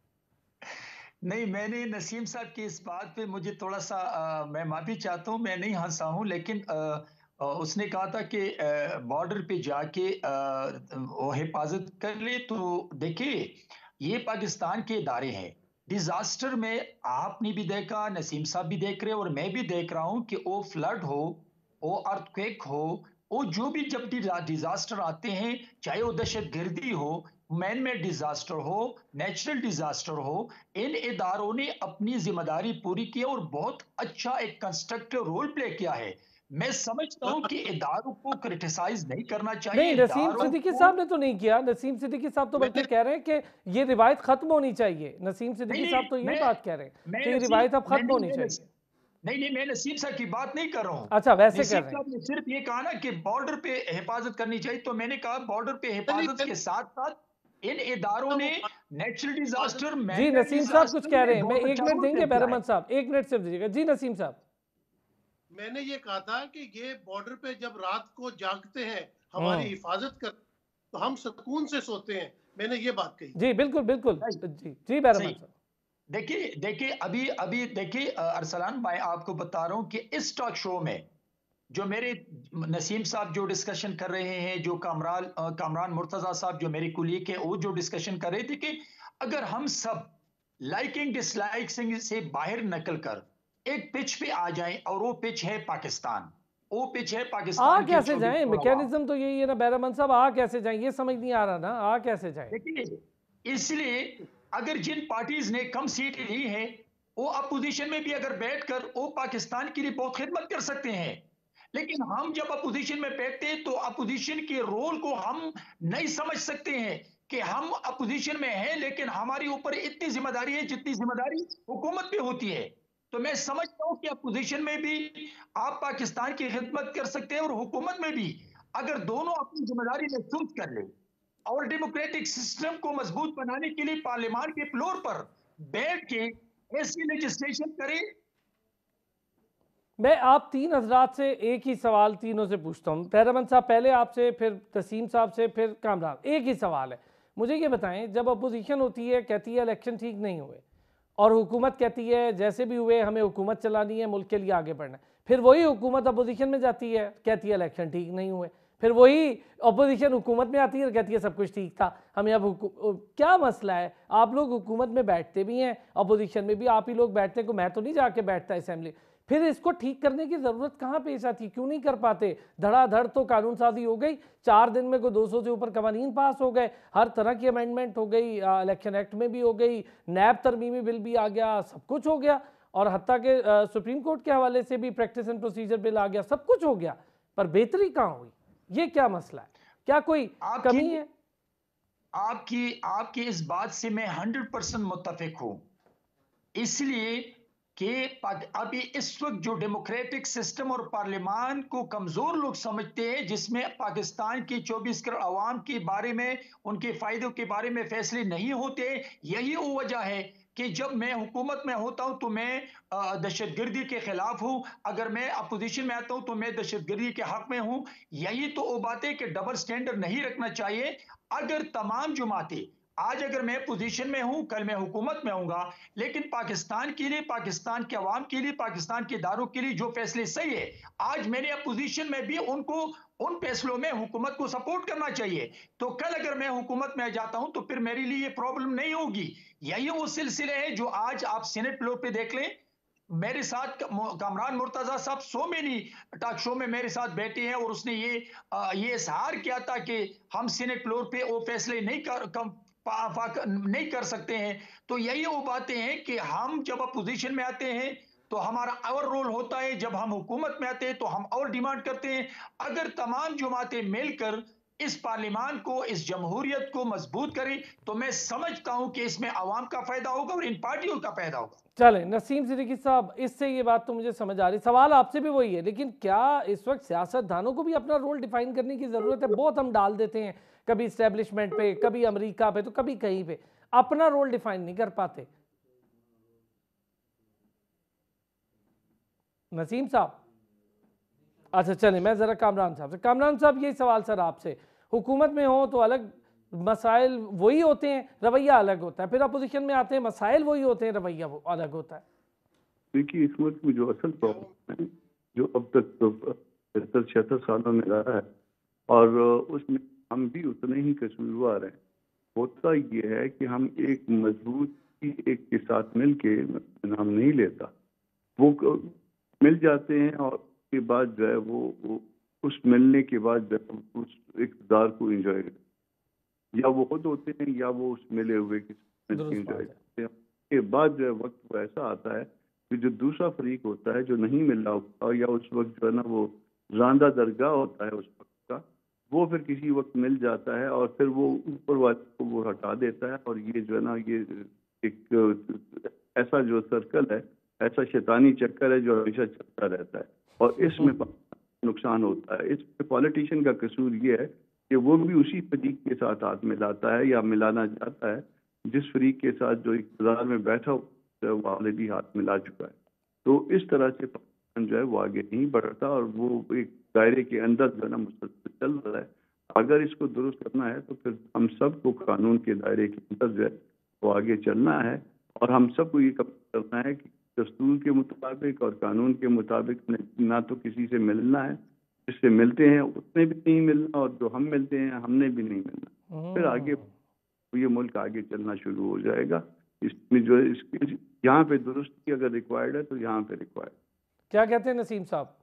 नहीं, मैंने नसीम साहब की इस बात पे मुझे थोड़ा सा आ, मैं माफी चाहता हूँ, मैं नहीं हंसा हूँ, लेकिन आ, आ, उसने कहा था कि बॉर्डर पे जाके आ, वो हिफाजत कर ले। तो देखिए, ये पाकिस्तान के इदारे हैं। डिजास्टर में आपने भी देखा, नसीम साहब भी देख रहे हैं और मैं भी देख रहा हूं कि वो फ्लड हो, वो अर्थक्वेक हो, वो जो भी जब डिजास्टर आते हैं, चाहे वो दहशत गर्दी हो, मैन मेड डिजास्टर हो, नेचुरल डिजास्टर हो, इन इदारों ने अपनी जिम्मेदारी पूरी की और बहुत अच्छा एक कंस्ट्रक्टिव रोल प्ले किया है। मैं समझता हूं कि इदारों को क्रिटिसाइज नहीं करना चाहिए, नहीं, नसीम इदारों सिद्दीकी को। साहब ने तो नहीं किया। नसीम सिद्दीकी साहब तो बल्कि मैंने कह रहे हैं कि ये रिवायत खत्म होनी चाहिए। नसीम नहीं सिद्दीकी नहीं साहब तो ये मैं बात कह रहे हैं मैं कि ये नसीब रिवायत अब मैं खत्म नहीं होनी मैं चाहिए। नसीब, नहीं नहीं मैं नसीब साहब की बात नहीं कर रहा हूं। अच्छा, वैसे कर नसीब रहे हैं। साहब ने सिर्फ ये कहा ना कि बॉर्डर पे हिफाजत करनी चाहिए, तो मैंने कहा बॉर्डर पे नहीं, हिफाजत के मैं- साथ साथ इन इदारों ने वो नेचुरल हिफाजत डिजास्टर, जी, मैन मेड नसीम साहब कुछ डिजास्टर कह रहे में हैं। मैं बहुत एक अच्छा मिनट रोल देंगे प्ले किया है। बैरमन साहब, एक मिनट सिर्फ दीजिएगा। जी नसीम साहब। मैंने ये कहा था कि ये बॉर्डर पे जब रात को जागते हैं, हमारी हम्म, हिफाजत कर, तो हम सुकून से सोते हैं। मैंने ये बात कही। जी बिल्कुल बिल्कुल। सही जी जी बैरमन सही। साहब। देखिए देखिए अभी अभी देखिए अ, अरसलान, मैं आपको बता रहा हूं कि इस टॉक शो में जो मेरे नसीम साहब जो डिस्कशन कर रहे हैं, जो कामरान अ, कामरान मुर्तजा साहब जो मेरे कुलीग है, वो जो डिस्कशन कर रहे थे कि अगर हम सब लाइकिंग डिसलाइकिंग से बाहर निकल कर एक पिच पे आ जाएं, और वो पिच है पाकिस्तान, वो पिच है आ पाकिस्तान के कैसे चौबीस जाएं? करोड़ अवाम। मैकेनिज्म तो यही है ना बैरमन साहब, आ कैसे जाएं? ये समझ नहीं आ रहा ना, आ कैसे जाएं? देखिए, इसलिए अगर जिन पार्टीज ने कम सीट ली है, वो अपोजिशन में भी अगर बैठकर वो पाकिस्तान के लिए बहुत खिदमत कर सकते हैं। लेकिन हम जब अपोजिशन में बैठते हैं तो अपोजिशन के रोल को हम नहीं समझ सकते हैं कि हम अपोजिशन में हैं, लेकिन हमारी ऊपर इतनी जिम्मेदारी है जितनी जिम्मेदारी हुकूमत पे होती है। तो मैं समझता हूं कि अपोजिशन में भी आप पाकिस्तान की खिदमत कर सकते हैं और हुकूमत में भी, अगर दोनों अपनी जिम्मेदारी महसूस कर ले और डेमोक्रेटिक सिस्टम को मजबूत बनाने के लिए पार्लियामान के फ्लोर पर बैठ के ऐसी लेजिस्लेशन करें। मैं आप तीन हजरात से एक ही सवाल तीनों से पूछता हूँ। बैरमन साहब पहले आपसे, फिर तसीम साहब से, फिर कामरान। एक ही सवाल है, मुझे ये बताएं, जब अपोजिशन होती है कहती है इलेक्शन ठीक नहीं हुए, और हुकूमत कहती है जैसे भी हुए हमें हुकूमत चलानी है, मुल्क के लिए आगे बढ़ना है, फिर वही हुकूमत अपोजिशन में जाती है, कहती है इलेक्शन ठीक नहीं हुए, फिर वही अपोजिशन हुकूमत में आती है और कहती है सब कुछ ठीक था, हमें अब क्या मसला है? आप लोग हुकूमत में बैठते भी हैं, अपोजिशन में भी आप ही लोग बैठते हैं, को मैं तो नहीं जाके बैठता असेंबली। फिर इसको ठीक करने की ज़रूरत कहाँ पेश आती, क्यों नहीं कर पाते? धड़ाधड़ तो कानून साजी हो गई, चार दिन में कोई दो सौ से ऊपर कवानीन पास हो गए, हर तरह की अमेंडमेंट हो गई, इलेक्शन एक्ट में भी हो गई, नैब तरमीमी बिल भी आ गया, सब कुछ हो गया, और हत्ता के सुप्रीम कोर्ट के हवाले से भी प्रैक्टिस एंड प्रोसीजर बिल आ गया, सब कुछ हो गया, पर बेहतरी कहाँ हुई? ये क्या मसला है? क्या कोई कमी है? आपकी आपकी इस बात से मैं हंड्रेड परसेंट मुत्तफिक हूं, इसलिए कि अभी इस वक्त जो डेमोक्रेटिक सिस्टम और पार्लियामान को कमजोर लोग समझते हैं, जिसमें पाकिस्तान की चौबीस करोड़ अवाम के बारे में, उनके फायदों के बारे में फैसले नहीं होते, यही वो वजह है कि जब मैं हुकूमत में होता हूं तो मैं दहशतगर्दी के खिलाफ हूं, अगर मैं अपोजिशन में आता हूं तो मैं दहशतगर्दी के हक में हूं। यही तो वो बातें कि डबल स्टैंडर्ड नहीं रखना चाहिए। अगर तमाम जमातें, आज अगर मैं पोजीशन में हूं, कल मैं हुकूमत में आऊंगा, लेकिन पाकिस्तान के लिए, पाकिस्तान के अवाम के लिए, पाकिस्तान के इदारों के लिए जो फैसले सही है, आज मैंने अपोजिशन में भी उनको उन फैसलों में हुकूमत को सपोर्ट करना चाहिए। तो कल अगर मैं हुकूमत में जाता हूं तो फिर मेरे लिए ये प्रॉब्लम नहीं होगी। यही वो सिलसिले हैं जो आज आप सीनेट फ्लोर पे देख लें, मेरे साथ कामरान मुर्तजा साहब सो मेनी टॉक शो में मेरे साथ बैठे हैं और उसने ये ये इजहार किया था कि हम सीनेट फ्लोर पे वो फैसले नहीं कर कम नहीं कर सकते हैं। तो यही वो बातें हैं कि हम जब अपोजिशन में आते हैं तो हमारा और रोल होता है, जब हम हुकूमत में आते हैं तो हम और डिमांड करते हैं। अगर तमाम जमातें मिलकर इस पार्लियामान को, इस जमहूरियत को मजबूत करें तो मैं समझता हूं कि इसमें आवाम का फायदा होगा और इन पार्टियों का फायदा होगा। चले नसीम सिद्दीकी साहब, इससे ये बात तो मुझे समझ आ रही, सवाल आपसे भी वही है, लेकिन क्या इस वक्त सियासतदानों को भी अपना रोल डिफाइन करने की ज़रूरत है? बहुत हम डाल देते हैं, कभी इस्टेब्लिशमेंट पे, कभी अमेरिका पे, तो कभी कहीं पे, अपना रोल डिफाइन नहीं कर पाते। नसीम साहब, अच्छा चले मैं ज़रा कामरान साहब से। कामरान साहब, यही सवाल सर आपसे, हुकूमत में हो तो अलग मसाइल वही होते हैं, रवैया अलग होता है, फिर अपोजिशन में आते हैं, मसाइल वही होते हैं, रवैया वो अलग होता है। देखिए, इस मुल्क में जो असल प्रॉब्लम है, जो अब तक तो पचहत्तर छिहत्तर सालों में रहा है, और उसमें हम भी उतने ही कसूरवार हैं। होता ये है कि हम एक मजबूत एक के साथ मिल के नाम नहीं लेता, वो मिल जाते हैं और उसके बाद जो है वो, वो उस मिलने के बाद जो है उस इक़्तिदार को एंजॉय करते, या वो खुद होते हैं या वो उस मिले हुए के एंजॉय करते हैं। उसके बाद जो है वक्त वो ऐसा आता है कि जो दूसरा फरीक होता है, जो नहीं मिल रहा होता, या उस वक्त जो है ना वो रांदा दरगाह होता है उस वक्त का, वो फिर किसी वक्त मिल जाता है और फिर वो ऊपर वाले को वो हटा देता है। और ये जो है ना ये एक ऐसा जो सर्कल है, ऐसा शैतानी चक्कर है जो हमेशा चलता रहता है, और इसमें नुकसान होता है। इसमें पॉलिटिशियन का कसूर ये है कि वो भी उसी फरीक के साथ हाथ मिलाता है या मिलाना चाहता है जिस फरीक के साथ जो इक़्तिदार में बैठा वो ऑलरेडी हाथ मिला चुका है। तो इस तरह से पाकिस्तान जो है वो आगे नहीं बढ़ता, और वो एक दायरे के अंदर जो है ना मुसलसल चल रहा है। अगर इसको दुरुस्त करना है तो फिर हम सबको कानून के दायरे के अंदर जो है वो आगे चलना है, और हम सबको ये करना है कि दस्तूर के मुताबिक और कानून के मुताबिक ना तो किसी से मिलना है, जिससे मिलते हैं उसने भी नहीं मिलना, और जो हम मिलते हैं हमने भी नहीं मिलना। फिर आगे ये मुल्क आगे चलना शुरू हो जाएगा। इसमें जो है इसके यहाँ पे दुरुस्ती अगर रिक्वायर्ड है तो यहाँ पे रिक्वायर्ड। क्या कहते हैं नसीम साहब?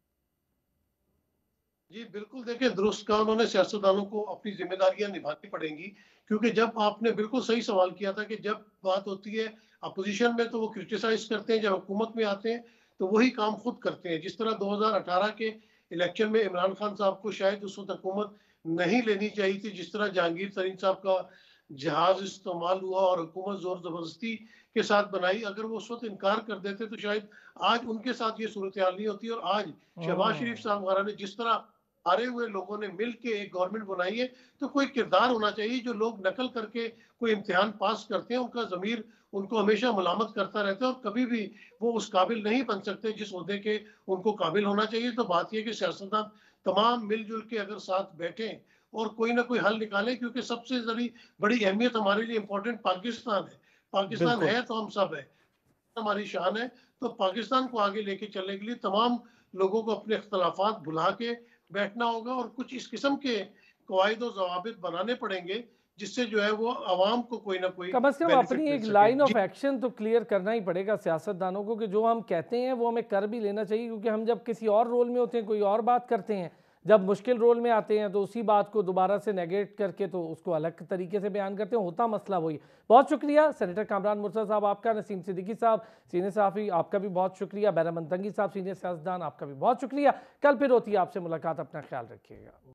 जी बिल्कुल, देखिए दुरुस्त का उन्होंने सियासतदानों को अपनी जिम्मेदारियां निभानी पड़ेंगी, क्योंकि जब आपने बिल्कुल सही सवाल किया था कि जब बात होती है अपोजिशन में तो वो क्रिटिसाइज करते हैं, जब हुकूमत में आते हैं तो वही काम खुद करते हैं। जिस तरह दो हज़ार अठारह के इलेक्शन में इमरान खान साहब को शायद उस वक्त हुकूमत नहीं लेनी चाहिए थी, जिस तरह जहांगीर तरीन साहब का जहाज इस्तेमाल हुआ और हुकूमत जोर जबरदस्ती के साथ बनाई, अगर वो उस वक्त इनकार कर देते तो शायद आज उनके साथ ये सूरत हाल नहीं होती। और आज शहबाज शरीफ साहब वगैरह ने जिस तरह हारे हुए लोगों ने मिल के एक गवर्नमेंट बनाई है, तो कोई किरदार होना चाहिए। जो लोग नकल करके कोई इम्तिहान पास करते हैं उनका ज़मीर उनको हमेशा मलामत करता रहता है, और कभी भी वो उस काबिल नहीं बन सकते जिस ओहदे के उनको काबिल होना चाहिए। तो बात यह कि सियासतदान तमाम मिलजुल के अगर साथ बैठें और कोई ना कोई हल निकालें, क्योंकि सबसे बड़ी बड़ी अहमियत हमारे लिए इम्पोर्टेंट पाकिस्तान है। पाकिस्तान है तो हम सब है, हमारी शान है। तो पाकिस्तान को आगे लेके चलने के लिए तमाम लोगों को अपने इख्तलाफात भुला के बैठना होगा, और कुछ इस किस्म के कवायद और ज़वाबित बनाने पड़ेंगे जिससे जो है वो आवाम को कोई ना कोई कम से कम अपनी एक लाइन ऑफ एक्शन तो क्लियर करना ही पड़ेगा सियासतदानों को, कि जो हम कहते हैं वो हमें कर भी लेना चाहिए। क्योंकि हम जब किसी और रोल में होते हैं कोई और बात करते हैं, जब मुश्किल रोल में आते हैं तो उसी बात को दोबारा से नेगेट करके तो उसको अलग तरीके से बयान करते हैं, होता मसला वही। बहुत शुक्रिया सेनेटर कामरान मुर्तज़ा साहब आपका, नसीम सिद्दीकी साहब सीनियर सहाफ़ी आपका भी बहुत शुक्रिया, बैरम मंतंगी साहब सीनियर सियासतदान आपका भी बहुत शुक्रिया। कल फिर होती है आपसे मुलाकात, अपना ख्याल रखिएगा।